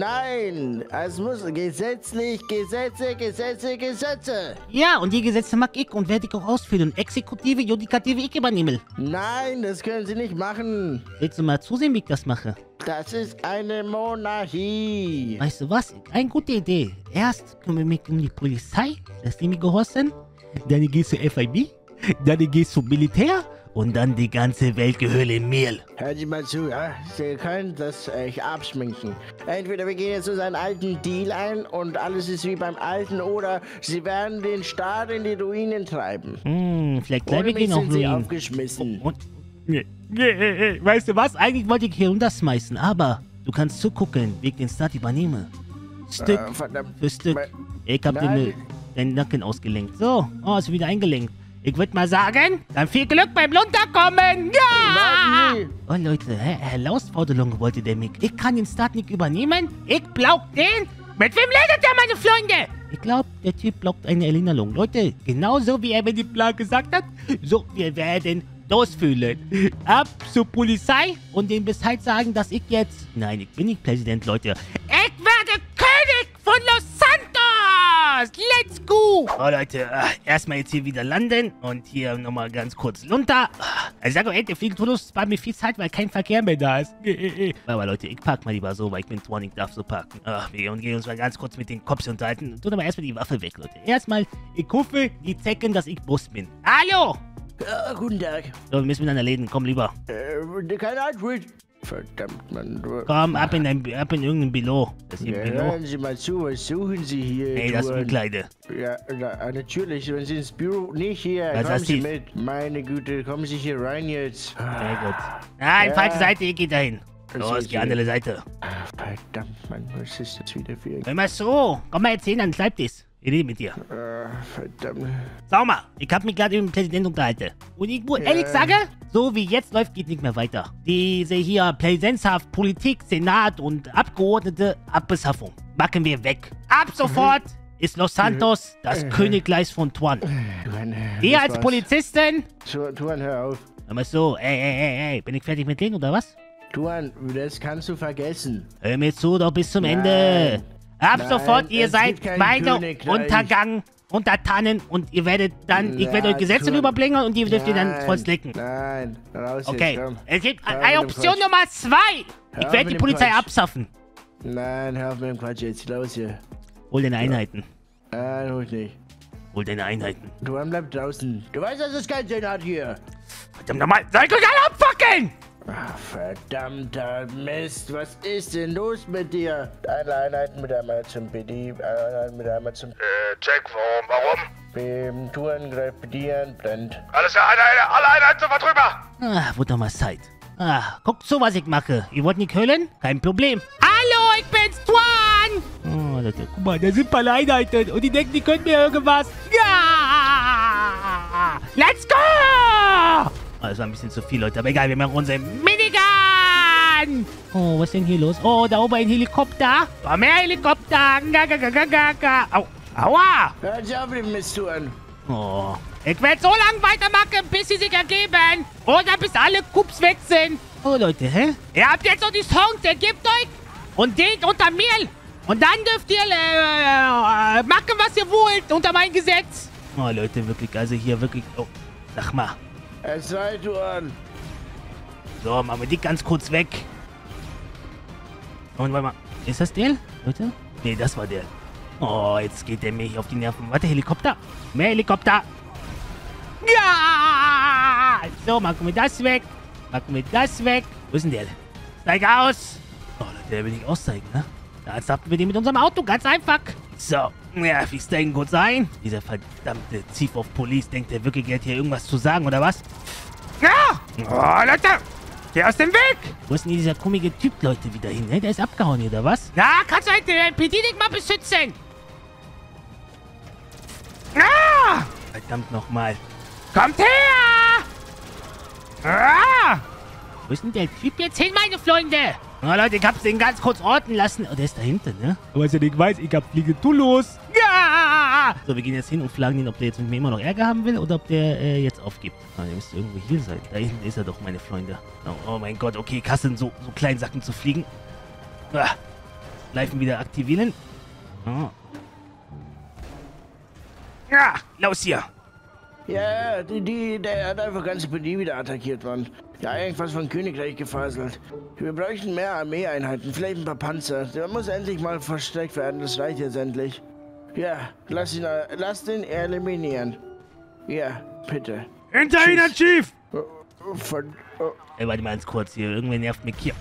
Nein, es muss gesetzlich, Gesetze, Gesetze, Gesetze. Ja, und die Gesetze mag ich und werde ich auch ausführen. Und Exekutive, Judikative ich übernehme. Nein, das können Sie nicht machen. Willst du mal zusehen, wie ich das mache? Das ist eine Monarchie. Weißt du was? Eine gute Idee. Erst kümmere ich mich um die Polizei, dass die mir gehorchen. Dann gehst du F I B. Dann gehst du Militär. Und dann die ganze Welt gehört mir. Hören Sie mal zu, ja? Sie können das echt abschminken. Entweder wir gehen jetzt so seinen alten Deal ein und alles ist wie beim alten, oder Sie werden den Staat in die Ruinen treiben. Hm, vielleicht Ohne bleibe ich mich hier noch sind Sie ruhen. aufgeschmissen. Und, nee, nee, weißt du was? Eigentlich wollte ich hier runterschmeißen, aber du kannst zugucken, wie ich den Start übernehme. Stück Äh, verdammt. für Stück. Me- Ich hab Nein. den, den Nacken ausgelenkt. So, oh, ist wieder eingelenkt. Ich würde mal sagen, dann viel Glück beim Runterkommen. Ja! Warten Sie. Oh Leute, Herr Herausforderung wollte der mich. Ich kann den Start nicht übernehmen. Ich glaub den. Mit wem redet der, meine Freunde? Ich glaube, der Typ glaubt eine Erinnerung. Leute, genauso wie er mir den Plan gesagt hat, so wir werden losfühlen. Ab zur Polizei und dem Bescheid sagen, dass ich jetzt... Nein, ich bin nicht Präsident, Leute. Ich werde König von Los Santos! Let's go! Oh, Leute, äh, erstmal jetzt hier wieder landen und hier nochmal ganz kurz runter. Ich sag euch, der Flugtodus spart mir viel Zeit, weil kein Verkehr mehr da ist. Aber Leute, ich park mal lieber so, weil ich bin Tuan, ich darf so parken. Ach, wir gehen uns mal ganz kurz mit den Cops unterhalten. Tut aber erstmal die Waffe weg, Leute. Erstmal, ich hoffe, die checken, dass ich Bus bin. Hallo! Ja, guten Tag. So, wir müssen miteinander reden. Komm lieber. Äh, keine Antwort. Verdammt, Mann. Du- Komm, ab in, dein, ab in irgendein Büro. Das ist Ja, hier ein Büro. hören Sie mal zu, was suchen Sie hier? Nee, das Duan? Umkleide. Ja, na, natürlich, wenn Sie ins Büro nicht hier, Was kommen hast Sie du? mit. Meine Güte, kommen Sie hier rein jetzt. Sehr gut. Nein, Ja. falsche Seite, ich geh dahin. Das Los, ist die andere Seite. Ah, verdammt, Mann, was ist das wieder für ein... Hör mal so. Komm mal erzählen an den Schreibtisch. Ich rede mit dir. Ah, verdammt. Schau mal, ich hab mich gerade mit dem Präsidenten unterhalten. Und ich muss Ja. ehrlich sagen, so wie jetzt läuft, geht nicht mehr weiter. Diese hier Präsidentschaft, Politik, Senat und Abgeordnete, Abbeschaffung. Machen wir weg. Ab sofort ist Los Santos das Königreich von Tuan. Tuan, Wir das als war's. Polizisten... Tu- Tuan, hör auf. Hör mal so, ey, ey, ey, ey, bin ich fertig mit denen oder was? Tuan, das kannst du vergessen. Hör mir zu, doch bis zum Nein. Ende. Ab Nein, sofort, ihr es seid gibt kein meine Königreich. Untergang, Untertanen und ihr werdet dann, ich werde Ja, euch Gesetze Tuan. rüberbringen und ihr dürft ihr dann Nein, voll slicken. Nein, raus Okay, jetzt, komm. es gibt Hör eine mit dem Option Quatsch. Nummer zwei. Hör Ich werde mit die dem Polizei Quatsch. abschaffen. Nein, hör auf mit dem Quatsch jetzt, los hier. Hol deine Einheiten. Nein, hol ich nicht. Hol deine Einheiten. Tuan, bleib draußen. Du weißt, dass es keinen Sinn hat hier. Verdammt nochmal, soll ich euch alle abfackeln? Ach, verdammter Mist, was ist denn los mit dir? Eine Einheit mit einmal zum B D, eine Einheit mit einmal zum... Äh, check, warum? Warum? Beim Tourengreif bedienen, brennt. Alles klar, eine, eine, alle Einheiten sofort rüber! Ah, wurde doch mal Zeit. Ah, guckt so, was ich mache. Ihr wollt nicht hören? Kein Problem. Hallo, ich bin's, Tuan! Oh, Leute, guck mal, da sind ein paar Einheiten und die denken, die können mir irgendwas. Ja! Let's go! Oh, das war ein bisschen zu viel, Leute. Aber egal, wir machen unsere Minigun! Oh, was ist denn hier los? Oh, da oben ein Helikopter. Oh, mehr Helikopter. Ga, ga, ga, ga, ga, ga. Au. Aua! Hört auf den Mist tun. Oh. Ich werde so lange weitermachen, bis sie sich ergeben. Oder bis alle Kups weg sind. Oh, Leute, hä? Ihr habt jetzt noch die Songs, ergebt euch. Und den unter mir. Und dann dürft ihr äh, machen, was ihr wollt, unter mein Gesetz. Oh, Leute, wirklich, also hier wirklich... Oh, sag mal. Es sei tun. So, machen wir die ganz kurz weg. Und warte mal. Ist das der, Leute? Nee, das war der. Oh, jetzt geht der mir hier auf die Nerven. Warte, Helikopter. Mehr Helikopter. Ja! So, machen wir das weg. Machen wir das weg. Wo ist denn der? Steig aus. Oh, Leute, der will nicht aussteigen, ne? Da starten wir den mit unserem Auto. Ganz einfach. So. Ja, wir steigen kurz ein. Dieser verdammte Chief of Police denkt, der wirklich hat hier irgendwas zu sagen, oder was? Ja! Oh, Leute! Geh aus dem Weg! Wo ist denn dieser komische Typ, Leute, wieder hin, ne? Der ist abgehauen hier, oder was? Na, kannst du halt den P D nicht mal beschützen? Ah! Verdammt nochmal. Kommt her! Ah! Wo ist denn der Typ jetzt hin, meine Freunde? Na, Leute, ich hab's den ganz kurz orten lassen. Oh, der ist da hinten, ne? Aber was er nicht weiß, ich hab Fliege los. Ja! So, wir gehen jetzt hin und fragen ihn, ob der jetzt mit mir immer noch Ärger haben will oder ob der äh, jetzt aufgibt. Ah, der müsste irgendwo hier sein. Da hinten ist er doch, meine Freunde. Oh, oh mein Gott, okay, Kassen, so, so kleinen Sacken zu fliegen. Ah. Leifen wieder aktivieren. Oh. Ja, los hier. Ja, die, die, der hat einfach ganze P D wieder attackiert, Mann. Ja, irgendwas von Königreich gefaselt. Wir bräuchten mehr Armeeeinheiten, vielleicht ein paar Panzer. Der muss endlich mal verstärkt werden, das reicht jetzt endlich. Ja, lass ihn, lass den eliminieren. Ja, bitte. Hinter Ihnen, Chief! Oh, oh, verd oh, Ey, warte mal ganz kurz hier. Irgendwer nervt mich hier.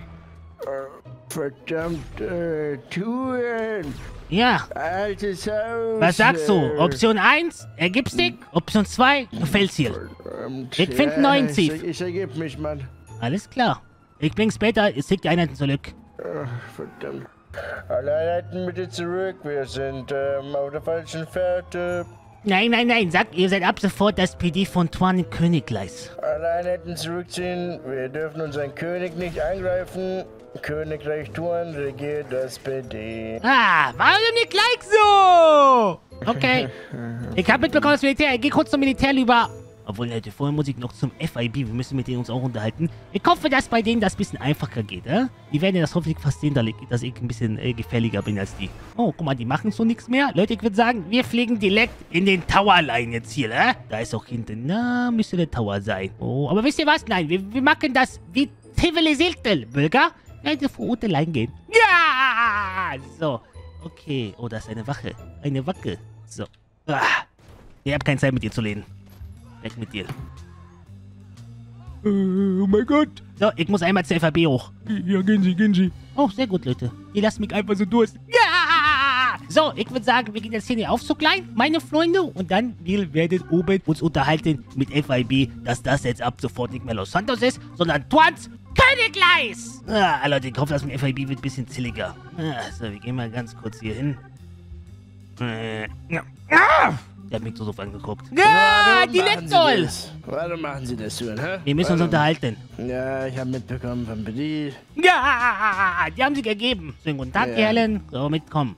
verdammt, äh, tun. Ja. Altes Haus. Was sagst du? Option eins, ergibst dich. Option zwei, du fällst hier. Verdammt, Ich find einen neuen Chief. Ich, ich ergeb mich, Mann. Alles klar. Ich bring später, ich schick die Einheiten zurück. Ach, verdammt. Alle Einheiten bitte zurück. Wir sind ähm, auf der falschen Fährte. Nein, nein, nein. Sag, ihr seid ab sofort das P D von Tuan Königgleis. Alle Einheiten zurückziehen. Wir dürfen unseren König nicht angreifen. Königreich Tuan regiert das P D. Ah, warum nicht gleich so? Okay. Ich habe mitbekommen, das Militär. Ich gehe kurz zum Militär lieber. Obwohl, Leute, vorher muss ich noch zum F I B. Wir müssen mit denen uns auch unterhalten. Ich hoffe, dass bei denen das ein bisschen einfacher geht, äh? Die werden ja das hoffentlich verstehen, dass ich ein bisschen äh, gefährlicher bin als die. Oh, guck mal, die machen so nichts mehr. Leute, ich würde sagen, wir fliegen direkt in den Towerline jetzt hier, äh? Da ist auch hinten, na, müsste der Tower sein. Oh, aber wisst ihr was? Nein, wir, wir machen das wie zivilisierte Bürger. Leute, vor Ute Line gehen. Ja! So. Okay. Oh, da ist eine Wache. Eine Wacke. So. Ah. Ich habe keine Zeit mit dir zu reden. Weg mit dir. Äh, oh mein Gott. So, ich muss einmal zur F A B hoch. Ja, gehen Sie, gehen Sie. Oh, sehr gut, Leute. Ihr lasst mich einfach so durch. Ja! So, ich würde sagen, wir gehen jetzt hier in den Aufzug rein, meine Freunde. Und dann, wir werden oben uns unterhalten mit F I B, dass das jetzt ab sofort nicht mehr Los Santos ist, sondern Tuans Königgleis. Ah, Leute, ich hoffe, das mit F I B wird ein bisschen zilliger. Ah, so, wir gehen mal ganz kurz hier hin. Äh, ja. Ah! Der hat mich so doof angeguckt. Ja, die Lektor! Warum machen Sie das so, hä? Wir müssen uns unterhalten. Ja, ich habe mitbekommen vom P D. Ja, die haben sich ergeben. Schönen guten Tag, Ja. Helen. So, mitkommen.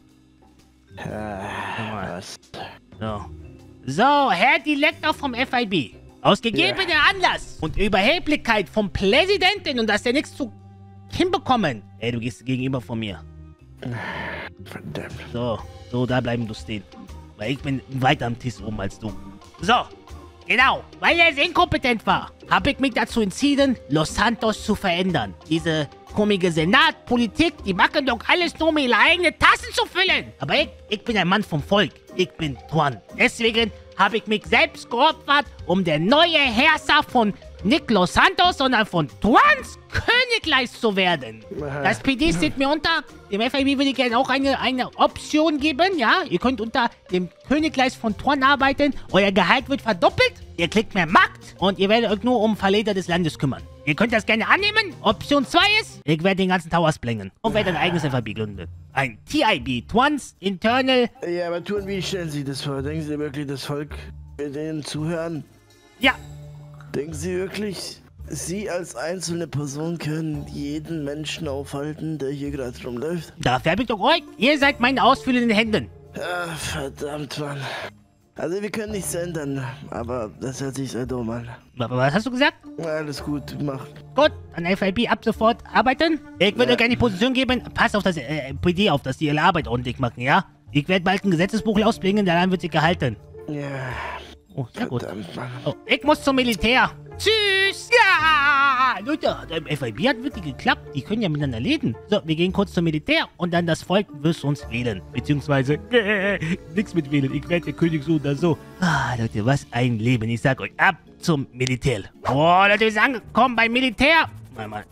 Ah, was? So. So, Herr Direktor vom F I B. Aus gegebenem Anlass und Überheblichkeit vom Präsidenten und dass der nichts zu hinbekommen. Ey, du gehst gegenüber von mir. Verdammt. So, so, da bleiben du stehen. Weil ich bin weiter am Tisch oben als du. So, genau. Weil er sehr inkompetent war, habe ich mich dazu entschieden, Los Santos zu verändern. Diese komische Senatpolitik, die machen doch alles nur, um ihre eigenen Tassen zu füllen. Aber ich, ich bin ein Mann vom Volk. Ich bin Tuan. Deswegen habe ich mich selbst geopfert, um der neue Herrscher von nicht Los Santos, sondern von Tuans Königgleis zu werden. Das P D steht mir unter. Dem F I B würde ich gerne auch eine, eine Option geben, ja? Ihr könnt unter dem Königgleis von Tuan arbeiten. Euer Gehalt wird verdoppelt. Ihr kriegt mehr Macht. Und ihr werdet euch nur um Verleger des Landes kümmern. Ihr könnt das gerne annehmen. Option zwei ist, ich werde den ganzen Tower splengen. Und werde ein eigenes F I B gründen. Ein T I B, Tuans Internal... Ja, aber tun, wie stellen Sie das vor? Denken Sie wirklich, das Volk wir denen zuhören? Ja. Denken Sie wirklich, Sie als einzelne Person können jeden Menschen aufhalten, der hier gerade rumläuft? Dafür hab ich doch euch. Ihr seid meine ausfüllenden Händen. Ah, verdammt, Mann. Also wir können nichts ändern, aber das hört sich sehr dumm an. Aber was hast du gesagt? Alles gut, mach. Gut, an F I B ab sofort arbeiten. Ich würde Ja. euch gerne die Position geben. Passt auf das äh, P D auf, dass die ihre Arbeit ordentlich machen, ja? Ich werde bald ein Gesetzesbuch rausbringen, daran wird sich gehalten. Ja, Oh, sehr gut. verdammt, Mann. Oh, ich muss zum Militär. Tschüss. Ja, Leute, beim F I B hat wirklich geklappt. Die können ja miteinander reden. So, wir gehen kurz zum Militär und dann das Volk wird uns wählen. Beziehungsweise, äh, nix mit wählen. Ich werde der König so oder so. Ah, Leute, was ein Leben. Ich sag euch, ab zum Militär. Oh, Leute, wir sind angekommen beim Militär. Mal, mal.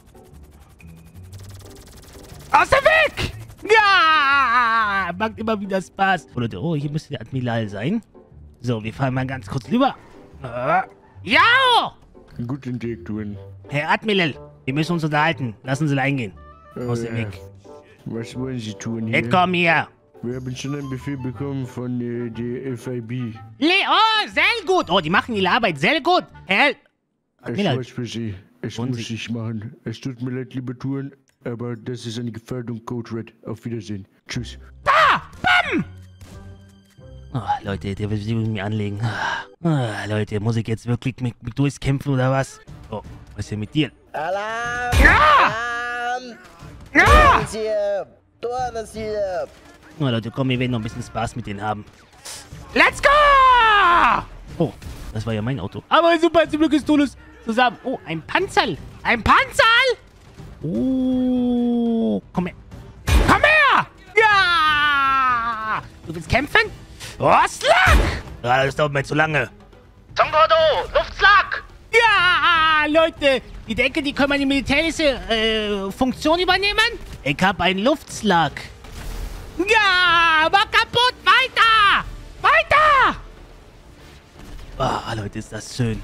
Aus dem Weg! Ja! Macht immer wieder Spaß. Oh, Leute, oh, hier müsste der Admiral sein. So, wir fahren mal ganz kurz rüber. Äh, ja! Guten Tag, Tun. Herr Admiral, wir müssen uns unterhalten. Lassen Sie eingehen. Aus dem Weg. Was wollen Sie tun Jetzt komm hier. Wir haben schon einen Befehl bekommen von äh, der F I B. Le oh, sehr gut. Oh, die machen ihre Arbeit sehr gut. Herr Ich Admiral. weiß für Sie. Es Und muss Sie- ich machen. Es tut mir leid, liebe Touren, aber das ist eine Gefährdung. Code Red. Auf Wiedersehen. Tschüss. Oh, Leute, der will sich mit mir anlegen. Ah, Leute, muss ich jetzt wirklich mit, mit durchkämpfen oder was? Oh, was ist denn mit dir? Alarm! Ja! Alarm! Ja! ist hier! Dorn ist hier! Oh, Leute, komm, wir werden noch ein bisschen Spaß mit denen haben. Let's go! Oh, das war ja mein Auto. Aber super, zum Glück ist Tullus zusammen. Oh, ein Panzer. Ein Panzer? Oh, komm her. Komm her! Ja! Du willst kämpfen? Oh, Slack! Ja, das dauert mir zu lange. Zongodo, Luftschlag! Ja, Leute, die denken, die können meine militärische äh, Funktion übernehmen? Ich hab einen Luftschlag. Ja, mach kaputt, weiter! Weiter! Ah, Leute, ist das schön.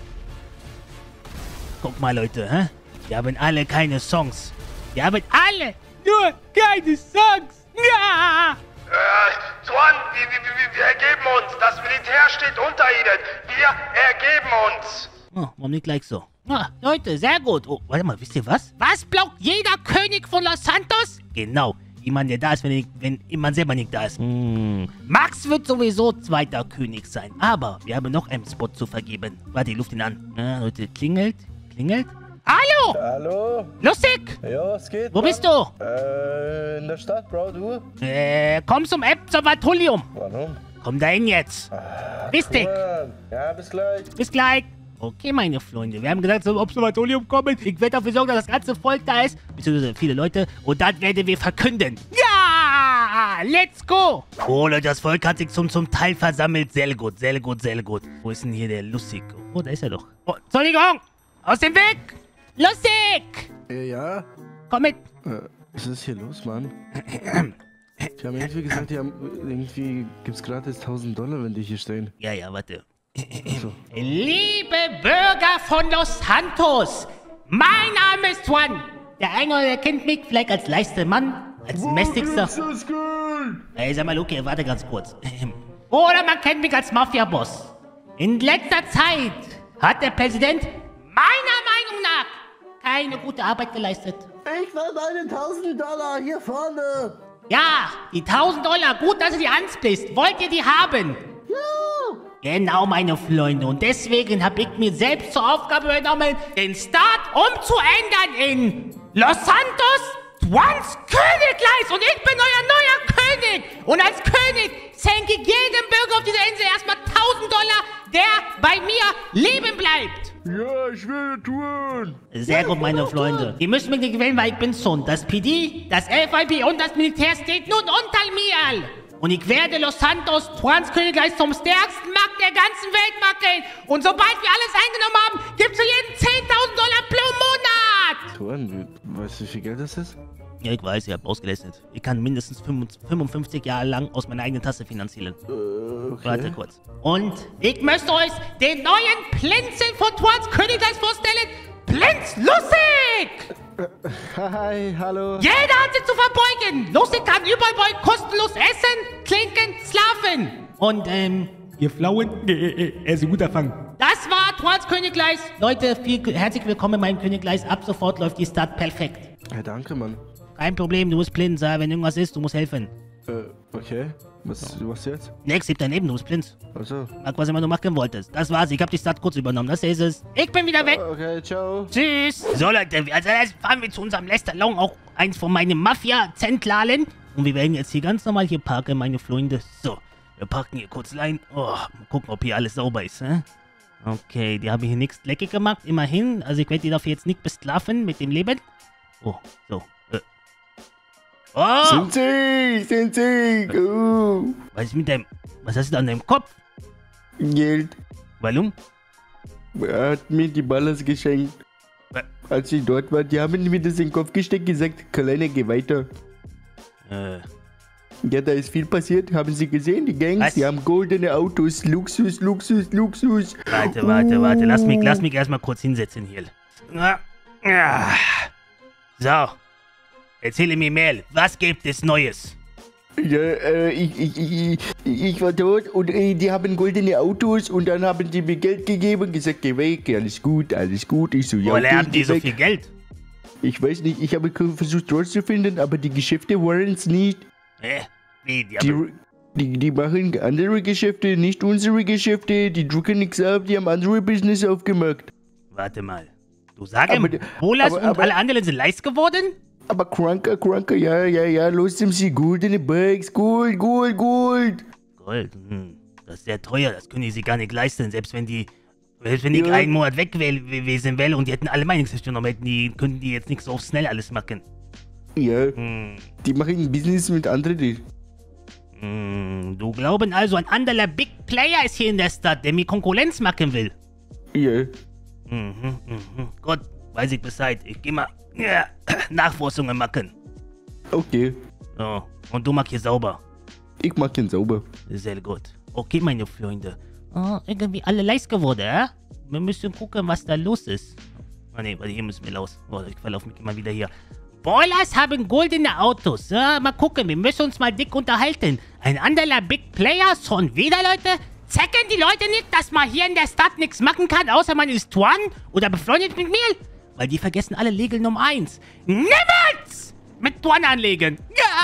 Guck mal, Leute, hä? Wir haben alle keine Songs. Wir haben alle nur keine Songs. Ja! Äh, Zwan, wir, wir, wir, wir ergeben uns. Das Militär steht unter Ihnen. Wir ergeben uns. Oh, warum nicht gleich so? Ah, Leute, sehr gut. Oh, warte mal, wisst ihr was? Was braucht jeder König von Los Santos? Genau, jemand, der da ist, wenn, er nicht, wenn man selber nicht da ist. Hm. Max wird sowieso zweiter König sein. Aber wir haben noch einen Spot zu vergeben. Warte, ich luft ihn an. Ah, Leute, klingelt, klingelt. Hallo! Hallo? Lustig! Ja, es geht. Wo bist du? Äh, in der Stadt, Bro, du? Äh, komm zum Observatorium. Warum? Komm dahin jetzt. Wichtig. Ja, bis gleich. Bis gleich. Okay, meine Freunde, wir haben gesagt, zum Observatorium kommen. Ich werde dafür sorgen, dass das ganze Volk da ist, beziehungsweise viele Leute, und dann werden wir verkünden. Ja, let's go. Oh, Leute, das Volk hat sich zum, zum Teil versammelt. Sehr gut, sehr gut, sehr gut. Wo ist denn hier der Lustig? Oh, da ist er doch. Oh, Entschuldigung, aus dem Weg. Lustig. Äh, ja? Komm mit. Äh, was ist hier los, Mann? Die haben irgendwie gesagt, die haben, irgendwie gibt's gratis tausend Dollar, wenn die hier stehen. Ja, ja, warte. So. Liebe Bürger von Los Santos, mein Name ist Juan. Der eine oder der kennt mich vielleicht als leichter Mann, als mächtigster. Ey, sag mal, okay, warte ganz kurz. Oder man kennt mich als Mafia-Boss. In letzter Zeit hat der Präsident meiner Meinung nach keine gute Arbeit geleistet. Ich will meine tausend Dollar hier vorne. Ja, die tausend Dollar, gut, dass ihr die ansprichst. Wollt ihr die haben? Ja. Genau, meine Freunde. Und deswegen habe ich mir selbst zur Aufgabe übernommen, den Start umzuändern in Los Santos, Juans Königreich. Und ich bin euer neuer König. Und als König schenke ich jedem Bürger auf dieser Insel erstmal tausend Dollar, der bei mir leben bleibt. Ja, ich will tun. Sehr gut, meine Freunde. Ihr müsst mich nicht wählen, weil ich bin Sohn. Das P D, das F I B und das Militär steht nun unter mir. Und ich werde Los Santos, Juans Königreich, zum stärksten Markt der ganzen Welt machen. Und sobald wir alles eingenommen haben, gibt's für jeden zehntausend Dollar pro Monat. Tuan, weißt du, wie viel Geld das ist? Ja, ich weiß, ihr habt ausgerechnet. Ich kann mindestens fünfundfünfzig Jahre lang aus meiner eigenen Tasse finanzieren. Äh, okay. Warte kurz. Und ich möchte euch den neuen Prinzen von Juans Königreich vorstellen. Prinz Lustig! Hi, hallo. Jeder hat sich zu verbeugen. Lustig kann überall bei euch kostenlos essen, trinken, schlafen. Und, ähm, Ihr Flauen, äh, äh, er ist ein guter Fang. Das war Twans Königgleis. Leute, viel, herzlich willkommen in meinem Königgleis. Ab sofort läuft die Stadt perfekt. Ja, danke, Mann. Kein Problem, du musst blind sein. Wenn irgendwas ist, du musst helfen. Äh, okay. Was, was jetzt? Nix, hebt daneben, du bist blind. Achso. Mach, was immer du machen wolltest. Das war's, ich hab die Stadt kurz übernommen. Das ist es. Ich bin wieder weg. Okay, ciao. Tschüss. So, Leute, also jetzt fahren wir zu unserem Lästerlong, auch eins von meinen Mafia-Zentralen. Und wir werden jetzt hier ganz normal hier parken, meine Freunde. So, wir parken hier kurz rein. Oh, mal gucken, ob hier alles sauber ist, hä? Okay, die haben hier nichts lecker gemacht, immerhin. Also ich werde die dafür jetzt nicht bestrafen mit dem Leben. Oh, so. Äh. Oh! Sensei, Sensei, oh. Was ist mit deinem... Was hast du an deinem Kopf? Geld. Warum? Er hat mir die Ballers geschenkt. Äh. Als ich dort war, die haben mir das in den Kopf gesteckt, gesagt, Kleiner, geh weiter. Äh... Ja, da ist viel passiert. Haben Sie gesehen? Die Gangs, Was? die haben goldene Autos. Luxus, Luxus, Luxus. Warte, warte, warte. Lass mich, lass mich erstmal kurz hinsetzen hier. So. Erzähle mir mehr. Was gibt es Neues? Ja, äh, ich, ich, ich, ich war dort und äh, die haben goldene Autos und dann haben die mir Geld gegeben und gesagt, geh weg, alles gut, alles gut. Ich so, ja, Woher okay, haben die geh so weg. viel Geld? Ich weiß nicht, ich habe versucht rauszufinden, aber die Geschäfte waren es nicht. Hä? Wie? Die Die, haben... die, die machen andere Geschäfte, nicht unsere Geschäfte. Die drucken nichts ab, die haben andere Business aufgemacht. Warte mal. Du sagst, Aber- Bolas aber- und aber- alle anderen sind leist geworden? Aber Kranker, Kranker, ja, ja, ja, los sind sie goldene Bags, Gold, Gold, Gold. Gold, hm. Das ist sehr teuer. Das können die sich gar nicht leisten. Selbst wenn die... Selbst wenn ich Ja. einen Monat weg wäre, gewesen wäre und die hätten alle meine Geschäfte genommen, hätten die, könnten die jetzt nicht so schnell alles machen. Ja, Hm. die machen Business mit anderen. Hm. Du glauben also, ein anderer Big Player ist hier in der Stadt, der mir Konkurrenz machen will? Ja. Mhm, mhm. Gut, weiß ich Bescheid. Ich geh mal ja, Nachforschungen machen. Okay, So, und du machst hier sauber. ich mach den sauber. Sehr gut. Okay, meine Freunde. Oh, irgendwie alle leis geworden, hä? Wir müssen gucken, was da los ist. Oh ne, warte, hier müssen wir los. Oh, ich verlaufe mich immer wieder hier. Boilers haben goldene Autos. Ja, mal gucken, wir müssen uns mal dick unterhalten. Ein anderer Big Player, schon wieder, Leute? Zecken die Leute nicht, dass man hier in der Stadt nichts machen kann, außer man ist Twan oder befreundet mit mir? Weil die vergessen alle Regeln Nummer eins. Niemals mit Twan anlegen.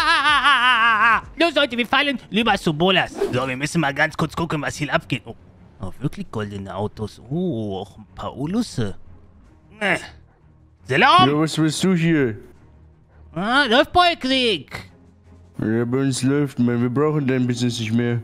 Ja! Los, Leute, wir fallen lieber zu Bolas. So, wir müssen mal ganz kurz gucken, was hier abgeht. Oh, oh wirklich goldene Autos. Oh, auch ein paar Ulusse. Äh. Salam! Ja, was willst du hier? Ah, läuft Ballkrieg. Ja, bei uns läuft, man, wir brauchen dein Business nicht mehr.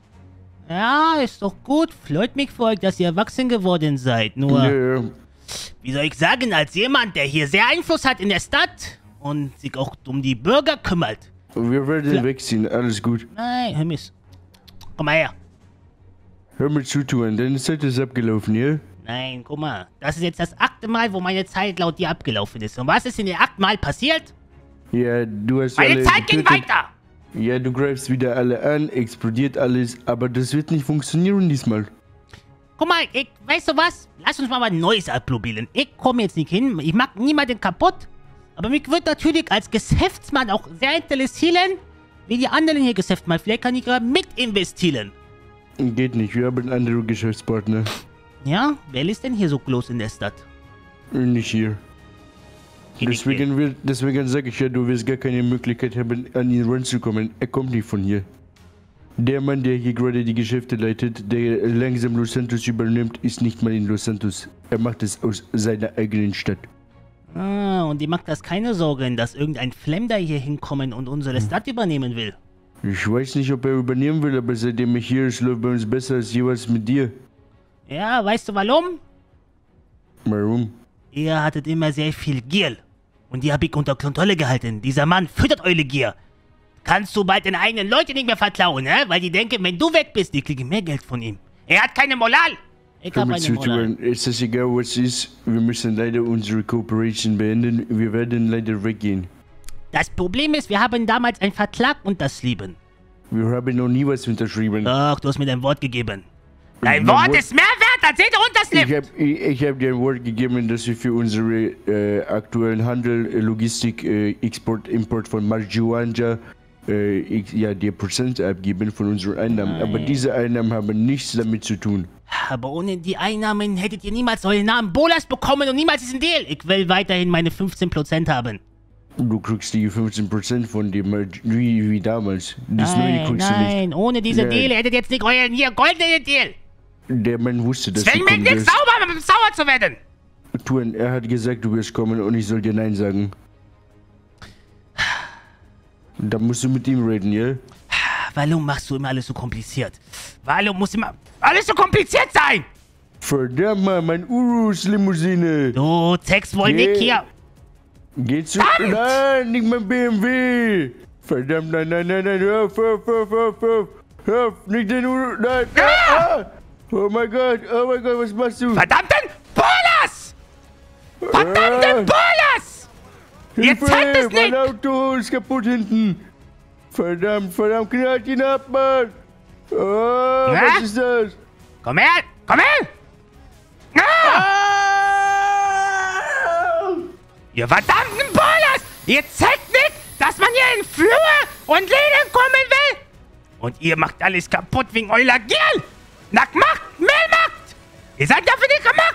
Ja, ist doch gut. Freut mich für euch, dass ihr erwachsen geworden seid. Nur, Ja, ja. wie soll ich sagen, als jemand, der hier sehr Einfluss hat in der Stadt und sich auch um die Bürger kümmert. Wir werden Klar. wegziehen, alles gut. Nein, hör mich. Komm mal her. Hör mir zu, Tuan, deine Zeit ist abgelaufen, ja? Nein, guck mal. Das ist jetzt das achte Mal, wo meine Zeit laut dir abgelaufen ist. Und was ist in den acht Mal passiert? Ja, du hast Meine alle Zeit ging getötet. weiter. Ja, du greifst wieder alle an, explodiert alles, aber das wird nicht funktionieren diesmal. Guck mal, ich, weißt du was? Lass uns mal was Neues abprobieren. Ich komme jetzt nicht hin, ich mag niemanden kaputt. Aber mich wird natürlich als Geschäftsmann auch sehr interessieren, wie die anderen hier Geschäft machen. Vielleicht kann ich ja mit investieren. Geht nicht, wir haben andere Geschäftspartner. Ja? Wer ist denn hier so groß in der Stadt? Nicht hier. Geht nicht Deswegen, wir, deswegen sage ich ja, du wirst gar keine Möglichkeit haben, an ihn ranzukommen. Er kommt nicht von hier. Der Mann, der hier gerade die Geschäfte leitet, der langsam Los Santos übernimmt, ist nicht mal in Los Santos. Er macht es aus seiner eigenen Stadt. Ah, und die macht das keine Sorgen, dass irgendein Fremder hier hinkommen und unsere Stadt übernehmen will. Ich weiß nicht, ob er übernehmen will, aber seitdem er hier ist, läuft bei uns besser als jeweils mit dir. Ja, weißt du warum? Warum? Ihr hattet immer sehr viel Gier. Und die habe ich unter Kontrolle gehalten. Dieser Mann füttert eure Gier. Kannst du bald deine eigenen Leute nicht mehr vertrauen, ne? Weil die denken, wenn du weg bist, die kriegen mehr Geld von ihm. Er hat keine Moral. Ich Hör habe mir eine zu, Moral. Tuan. Es ist egal, was ist. Wir müssen leider unsere Cooperation beenden. Wir werden leider weggehen. Das Problem ist, wir haben damals einen Vertrag unterschrieben. Wir haben noch nie was unterschrieben. Doch, du hast mir dein Wort gegeben. Dein Mein Wort Wort- ist mehr wert, als jeder Ich unterschrift. habe ich, ich hab dir ein Wort gegeben, dass wir für unsere äh, aktuellen Handel, äh, Logistik, äh, Export, Import von Marihuana äh, ich, ja, dir Prozent abgeben von unseren Einnahmen. Nein. Aber diese Einnahmen haben nichts damit zu tun. Aber ohne die Einnahmen hättet ihr niemals euren Namen Bolas bekommen und niemals diesen Deal. Ich will weiterhin meine fünfzehn Prozent haben. Du kriegst die fünfzehn Prozent von dem, wie, wie damals. Das nein, neue kriegst du nicht. nein, ohne diese Nein. Deal hättet ihr jetzt nicht euren hier goldenen Deal. Der Mann wusste, dass Zwing du mich kommen nicht wirst. sauber, sauer zu werden. Tuan, er hat gesagt, du wirst kommen und ich soll dir Nein sagen. Da musst du mit ihm reden, ja? Warum machst du immer alles so kompliziert? Warum muss immer alles so kompliziert sein? Verdammt mal, mein Urus-Limousine. Du zeigst wohl Geh. nicht hier. Geht zu... Verdammt! Nein, nicht mein B M W. Verdammt, nein, nein, nein, nein, hör auf, hör auf, hör auf, hör auf, hör auf. Hör auf, nicht den Urus... Nein, Ah! ah! Oh mein Gott, oh mein Gott, was machst du? Verdammten Bolas! Verdammten Bolas! Ihr Hilfe, zeigt es mein nicht! Auto ist kaputt hinten. Verdammt, verdammt, knallt ihn ab, Mann. Oh, was ist das? Komm her! Komm her! Ah! Ihr verdammten Bolas! Ihr zeigt nicht, dass man hier in Flur und Läden kommen will! Und ihr macht alles kaputt wegen eurer Gier! Nach Macht! Mehr Macht! Ihr seid dafür nicht gemacht!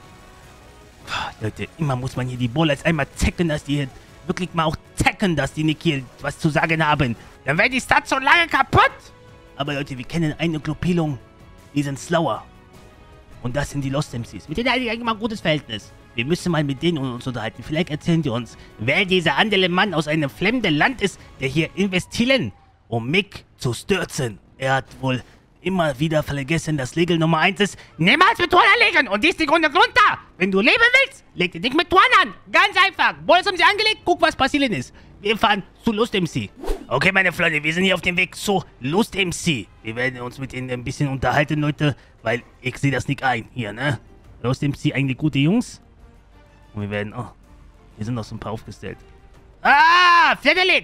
Puh, Leute, immer muss man hier die Bolas einmal zecken, dass die hier wirklich mal auch zecken, dass die nicht hier was zu sagen haben. Dann wäre die Stadt so lange kaputt! Aber Leute, wir kennen eine Gruppierung, die sind slower. Und das sind die Lost M Cs. Mit denen hatte ich eigentlich mal ein gutes Verhältnis. Wir müssen mal mit denen uns unterhalten. Vielleicht erzählen die uns, wer dieser andere Mann aus einem fremden Land ist, der hier investieren, um mich zu stürzen. Er hat wohl immer wieder vergessen, dass Regel Nummer eins ist, niemals mit Tuan anlegen. Und die ist die Gründe runter. Wenn du leben willst, leg dich nicht mit Tuan an. Ganz einfach. Bolas haben sie angelegt, guck, was passiert ist. Wir fahren zu Lust M C. Okay, meine Freunde, wir sind hier auf dem Weg zu Lust M C. Wir werden uns mit ihnen ein bisschen unterhalten, Leute, weil ich sehe das nicht ein hier, ne? Lust M C, eigentlich gute Jungs. Und wir werden, oh, hier sind noch so ein paar aufgestellt. Ah, Frederik!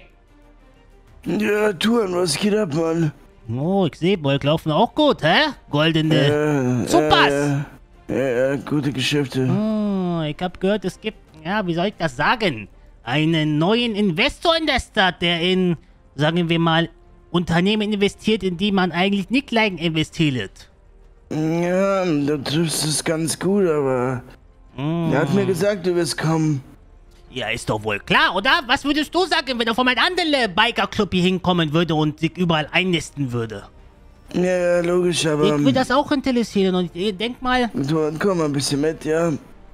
Ja, Tuan, was geht ab, Mann? Oh, ich sehe, Bolk laufen auch gut, hä? Goldene Äh, Zupas! äh, ja, ja, gute Geschäfte. Oh, ich hab gehört, es gibt, ja, wie soll ich das sagen? Einen neuen Investor in der Stadt, der in, sagen wir mal, Unternehmen investiert, in die man eigentlich nicht gleich investiert. Ja, du triffst es ganz gut, aber... Mm. Er hat mir gesagt, du wirst kommen. Ja, ist doch wohl klar, oder? Was würdest du sagen, wenn er von einem anderen Biker-Club hier hinkommen würde und sich überall einnisten würde? Ja, ja, logisch, aber... Ich würde das auch interessieren und ich denk mal... Tuan, komm mal ein bisschen mit, ja.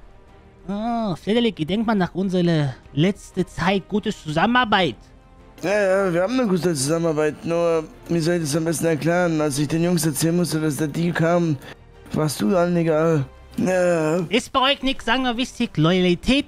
Ah, Frederik, ich denk mal nach unserer letzten Zeit gute Zusammenarbeit. Ja, ja, wir haben eine gute Zusammenarbeit, nur... Wie soll ich das am besten erklären? Als ich den Jungs erzählen musste, dass der Deal kam, warst du allen egal. Ja, Ist bei euch nichts, sagen wir, wichtig, Loyalität?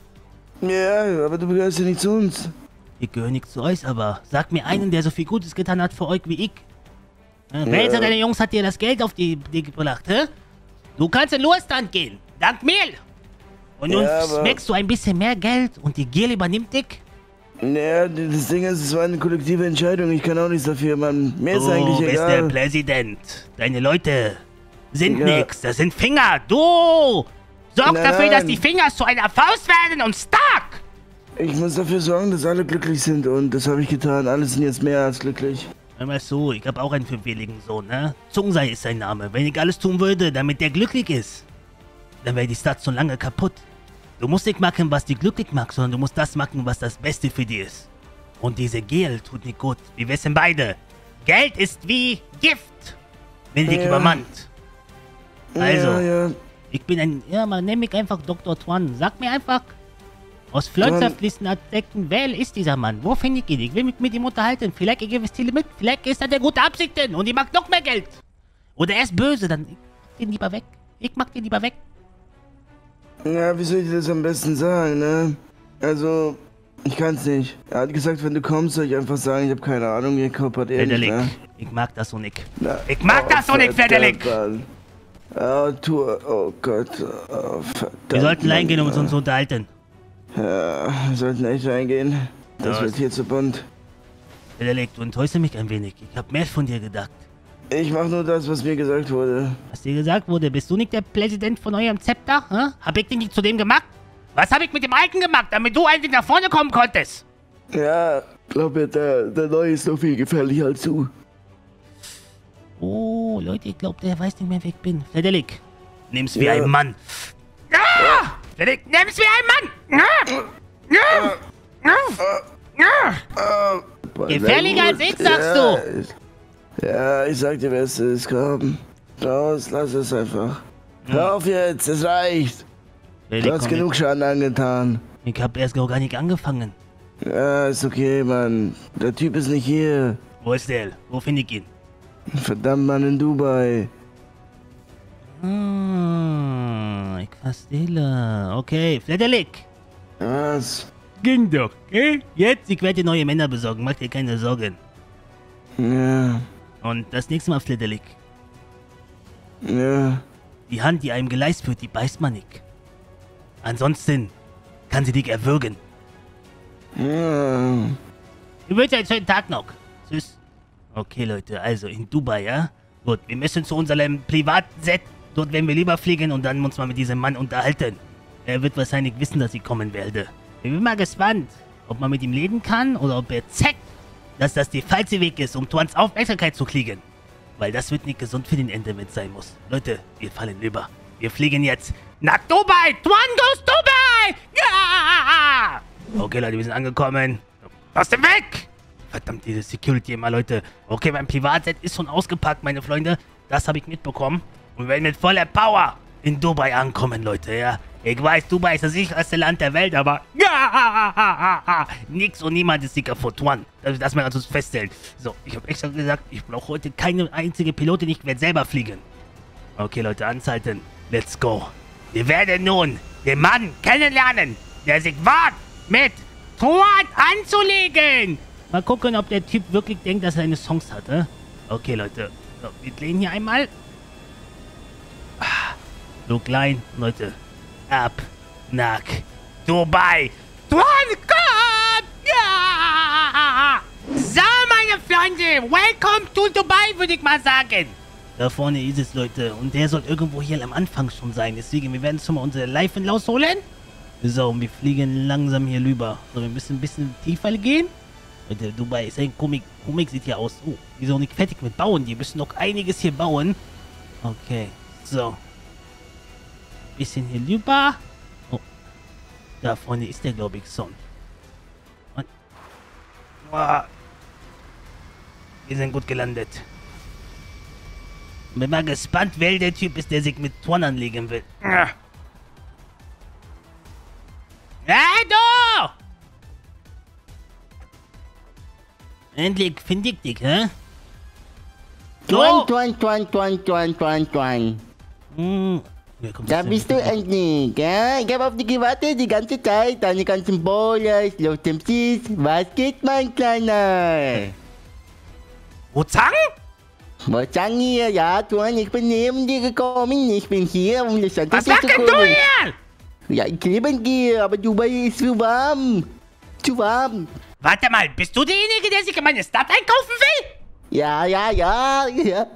ja, aber du gehörst ja nicht zu uns. Ich gehöre nicht zu euch, aber sag mir einen, der so viel Gutes getan hat für euch wie ich. Äh, welcher deiner Jungs hat dir das Geld auf die, die gebracht, hä? Du kannst in Ruhestand gehen, dank mir. Und nun Ja, aber- schmeckst du ein bisschen mehr Geld und die Gier übernimmt dich. Ja, das Ding ist, es war eine kollektive Entscheidung. Ich kann auch nichts dafür, Mann. Mir ist Du eigentlich bist der egal. Präsident. Deine Leute sind Ja. nix, das sind Finger. Du sorg Nein. dafür, dass die Finger zu einer Faust werden und stark. Ich muss dafür sorgen, dass alle glücklich sind und das habe ich getan. Alle sind jetzt mehr als glücklich. Hör mal so, ich habe auch einen fünfjährigen Sohn, ne? Zungsei ist sein Name. Wenn ich alles tun würde, damit der glücklich ist, dann wäre die Stadt so lange kaputt. Du musst nicht machen, was dich glücklich macht, sondern du musst das machen, was das Beste für dich ist. Und diese Gier tut nicht gut. Wir wissen beide. Geld ist wie Gift, wenn dich Ja. übermannt. Also, Ja, ja. ich bin ein... Ja, man nennt mich einfach Doktor Tuan. Sag mir einfach, aus freundschaftlichen Aspekten, wer ist dieser Mann? Wo finde ich ihn? Ich will mich mit ihm unterhalten. Vielleicht ich investiere mit. Vielleicht ist er der gute Absichten und ich mag noch mehr Geld. Oder er ist böse, dann ich mach den lieber weg. Ich mag den lieber weg. Ja, wie soll ich dir das am besten sagen, ne? Also, ich kann's nicht. Er hat gesagt, wenn du kommst, soll ich einfach sagen, ich habe keine Ahnung, ihr Körper ehrlich, Frederik, ne? ich mag das so nicht. Na, Ich mag das so nicht, Frederik. verdammt, Mann. Oh, tu, oh Gott, oh, verdammt. Wir sollten Mann. reingehen und uns, uns unterhalten. Ja, wir sollten echt reingehen. Das Ja, wird es- hier zu bunt. Frederik, du enttäuschst mich ein wenig. Ich habe mehr von dir gedacht. Ich mach nur das, was mir gesagt wurde. Was dir gesagt wurde, bist du nicht der Präsident von eurem Zepter? Hä? Hab ich dich nicht zu dem gemacht? Was habe ich mit dem Alten gemacht, damit du eigentlich nach vorne kommen konntest? Ja, Glaub mir, der, der Neue ist noch viel gefährlicher als du. Oh, Leute, ich glaube, der weiß nicht mehr, wer ich bin. Frederik, nimm's wie Ja. ein Mann. Ah! Frederik, nimm's wie ein Mann. Ah! Ah! Ah! Gefährlicher als ich, sagst du. du? Ja, ich sag dir, wer es ist. Komm, raus, lass es einfach. Hör auf jetzt, es reicht. Frederik, Du hast komm genug mit. Schaden angetan. Ich hab erst gar nicht angefangen. Ja, ist okay, Mann. Der Typ ist nicht hier. Wo ist der? Wo finde ich ihn? Verdammt, Mann, in Dubai. Ah, ich verstehe. Okay, Frederik. Was? Ging doch, okay? Jetzt, ich werde dir neue Männer besorgen. Mach dir keine Sorgen. Ja, Und das nächste Mal, Frederik. ja. Die Hand, die einem geleist wird, die beißt man nicht. Ansonsten kann sie dich erwürgen. Ja. Ich wünsche einen schönen Tag noch. Tschüss. Okay, Leute, also in Dubai, ja? Gut, wir müssen zu unserem Privatset. Dort werden wir lieber fliegen und dann uns mal mit diesem Mann unterhalten. Er wird wahrscheinlich wissen, dass ich kommen werde. Ich bin mal gespannt, ob man mit ihm leben kann oder ob er checkt, dass das der falsche Weg ist, um Twans Aufmerksamkeit zu kriegen. Weil das wird nicht gesund für den Enderman sein muss. Leute, wir fallen über. Wir fliegen jetzt nach Dubai. Twan goes Dubai! Ja! Okay, Leute, wir sind angekommen. Lass den weg! Verdammt, diese Security immer, Leute. Okay, mein Privatset ist schon ausgepackt, meine Freunde. Das habe ich mitbekommen. Und wir werden mit voller Power in Dubai ankommen, Leute, ja. Ich weiß, Dubai ist das sicherste Land der Welt, aber ja, nix und niemand ist sicher vor Twan. Das, das mal uns feststellen. So, ich habe extra gesagt, ich brauche heute keine einzige Pilotin, ich werde selber fliegen. Okay, Leute, anhalten. Let's go. Wir werden nun den Mann kennenlernen, der sich wagt, mit Twan anzulegen. Mal gucken, ob der Typ wirklich denkt, dass er eine Chance hat, äh? Okay, Leute. So, wir drehen hier einmal. So klein, Leute. Ab nach Dubai. Twan, komm! Ja! So, meine Freunde, welcome to Dubai, würde ich mal sagen. Da vorne ist es, Leute. Und der soll irgendwo hier am Anfang schon sein. Deswegen, wir werden schon mal unsere Leifen rausholen. So, und wir fliegen langsam hier rüber. So, wir müssen ein bisschen tiefer gehen. Leute, Dubai ist ein Komik. Komik sieht hier aus. Oh, die sind noch nicht fertig mit bauen. Die müssen noch einiges hier bauen. Okay, so. Bisschen hier rüber. Oh. Da vorne ist der, glaube ich, schon. Und. Wow. Wir sind gut gelandet. Bin mal gespannt, wer der Typ ist, der sich mit Twan anlegen will. Hey, du! Endlich finde ich dich, hä? Twan, Twan, Twan, Twan, Twan, Twan, Twan. Hm. Ja, komm, Da das bist du endlich, ja? Ich habe auf dich gewartet die ganze Zeit. Deine ganzen Bowlers, los dem Sis. Was geht, mein Kleiner? Wuzang? Was sagen hier? Ja, Twan, ich bin neben dir gekommen. Ich bin hier, um das Sand Was zu machst denn du kommen. hier? Ja, ich neben dir, aber Dubai ist zu warm. Zu warm. Warte mal, bist du derjenige, der sich in meine Stadt einkaufen will? Ja, ja, ja, ja.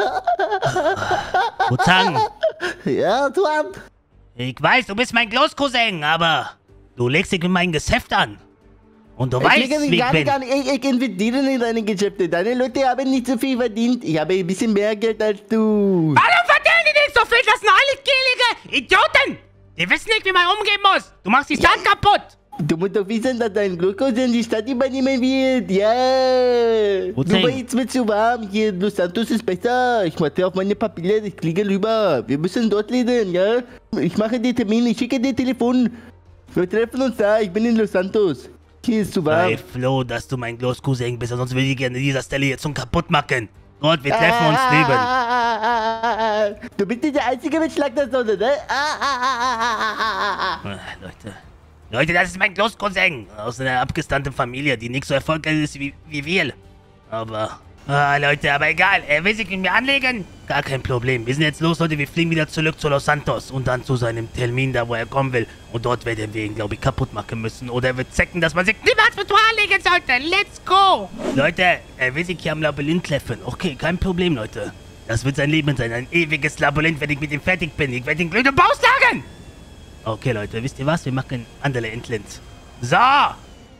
Wuzang, Ja, Twan. ich weiß, du bist mein Großcousin, aber du legst dich mit meinem Geschäft an. Und du Ich weißt, lege mich wie ich gar bin. nicht an. Ich, ich investiere in deine Geschäfte. Deine Leute haben nicht so viel verdient. Ich habe ein bisschen mehr Geld als du. Warum verdienen die nicht so viel? Das sind alles gielige Idioten! Die wissen nicht, wie man umgehen muss. Du machst die Stadt kaputt. Du musst doch wissen, dass dein Großcousin die Stadt übernehmen wird. Ja. Wo Dubai denn? ist mir zu warm. Hier, Los Santos ist besser. Ich warte auf meine Papiere. Ich fliege rüber. Wir müssen dort reden, ja? Ich mache den Termin. Ich schicke den Telefon. Wir treffen uns da. Ich bin in Los Santos. Hier ist zu warm. Sei froh, dass du mein Großcousin bist, sonst will ich gerne dieser Stelle jetzt schon kaputt machen. Gott, wir treffen uns drüben. Ah, du bist nicht der Einzige mit Schlagzeile, ne? Ah, ah, ah, ah, ah, ah, ah. Ah, Leute. Leute, das ist mein Großcousin. Aus einer abgestandten Familie, die nicht so erfolgreich ist wie, wie wir. Aber, ah, Leute, aber egal. Er will sich mit mir anlegen. Gar kein Problem. Wir sind jetzt los, Leute. Wir fliegen wieder zurück zu Los Santos und dann zu seinem Termin da, wo er kommen will. Und dort werden wir ihn, glaube ich, kaputt machen müssen. Oder er wird zecken, dass man sich niemals mit Tor anlegen sollte. Let's go! Leute, er will sich hier am Labyrinth treffen. Okay, kein Problem, Leute. Das wird sein Leben sein. Ein ewiges Labyrinth, wenn ich mit ihm fertig bin. Ich werde ihn glühend Baus schlagen! Okay, Leute, wisst ihr was? Wir machen andere Endlands. So!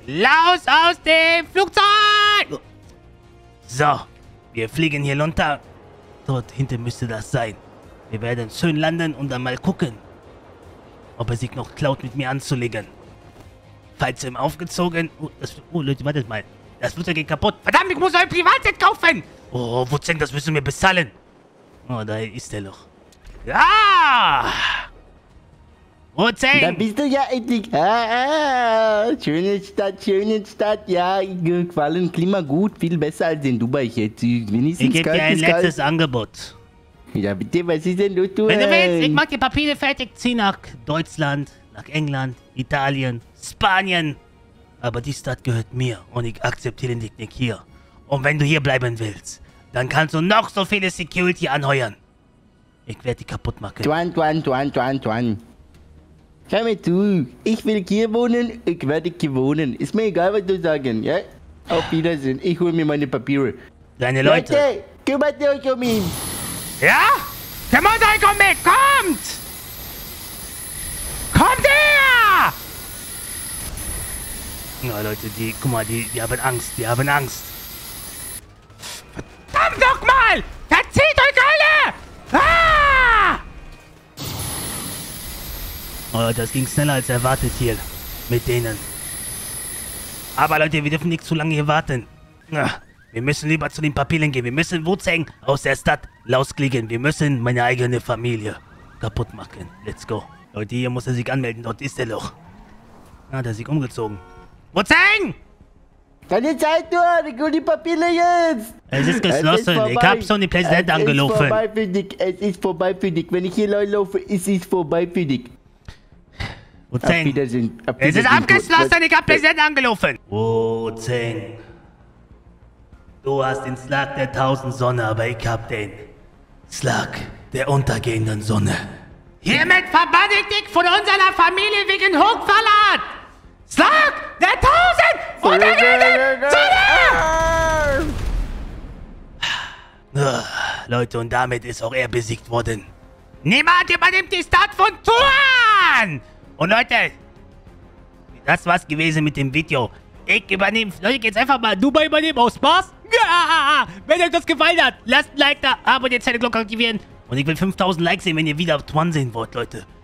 Raus aus dem Flugzeug! So, wir fliegen hier runter. Dort hinten müsste das sein. Wir werden schön landen und dann mal gucken, ob er sich noch klaut, mit mir anzulegen. Fallschirm aufgezogen. Oh, das, oh, Leute, wartet mal. Das Flugzeug geht kaputt. Verdammt, ich muss ein Privatjet kaufen. Oh, wo denn? Das müssen wir bezahlen. Oh, da ist er doch. Ja! Wo denn? Da bist du ja endlich. Ah, ah, schöne Stadt, schöne Stadt. Ja, mir gefallen Klima gut. Viel besser als in Dubai jetzt. Wenigstens Ich gebe dir ein letztes kalt. Angebot. Ja, bitte, was ist denn los, du? Wenn du willst, ich mach die Papiere fertig. Zieh nach Deutschland, nach England, Italien, Spanien. Aber die Stadt gehört mir und ich akzeptiere dich nicht hier. Und wenn du hier bleiben willst, dann kannst du noch so viele Security anheuern. Ich werde die kaputt machen. Tuan, Tuan, Tuan, Tuan, Tuan. Schau mir zu. Ich will hier wohnen, ich werde hier wohnen. Ist mir egal, was du sagen, ja? Auf Wiedersehen. Ich hole mir meine Papiere. Deine Leute. Leute, kümmert euch um ihn. Ja? Kümmert euch um mich, kommt! Kommt her! Na Leute, die, guck mal, die, die haben Angst, die haben Angst. Verdammt nochmal! Verzieht euch alle! Ah! Oh, das ging schneller als erwartet hier. Mit denen. Aber Leute, wir dürfen nicht zu lange hier warten. Wir müssen lieber zu den Papieren gehen. Wir müssen Wu-Tang aus der Stadt rauskriegen. Wir müssen meine eigene Familie kaputt machen. Let's go. Leute, hier muss er sich anmelden. Dort ist er doch. Ah, der ist sich umgezogen. Wu-Tang! Keine Zeit nur, ich hol die Papiere jetzt. Es ist geschlossen. Es ist ich hab schon den Präsidenten angerufen. Es ist vorbei für dich. Es ist vorbei für dich. Wenn ich hier laufe, ist es vorbei für dich. Wu-Tang. Auf Wiedersehen. Auf Es ist Wiedersehen. abgeschlossen. Ich hab den Präsidenten angerufen. Wu-Tang. Du hast den Schlag der tausend Sonne, aber ich hab den Schlag der untergehenden Sonne. Hiermit verbanne ich dich von unserer Familie wegen Hochverrat! Schlag der tausend untergehenden Sonne! Leute, und damit ist auch er besiegt worden. Niemand übernimmt die Stadt von Tuan! Und Leute, das war's gewesen mit dem Video. Ich übernehme, Leute, jetzt einfach mal Dubai übernehmen aus Spaß. Ja, wenn euch das gefallen hat, lasst ein Like da, abonniert, die Glocke aktivieren. Und ich will fünftausend Likes sehen, wenn ihr wieder auf Tuan sehen wollt, Leute.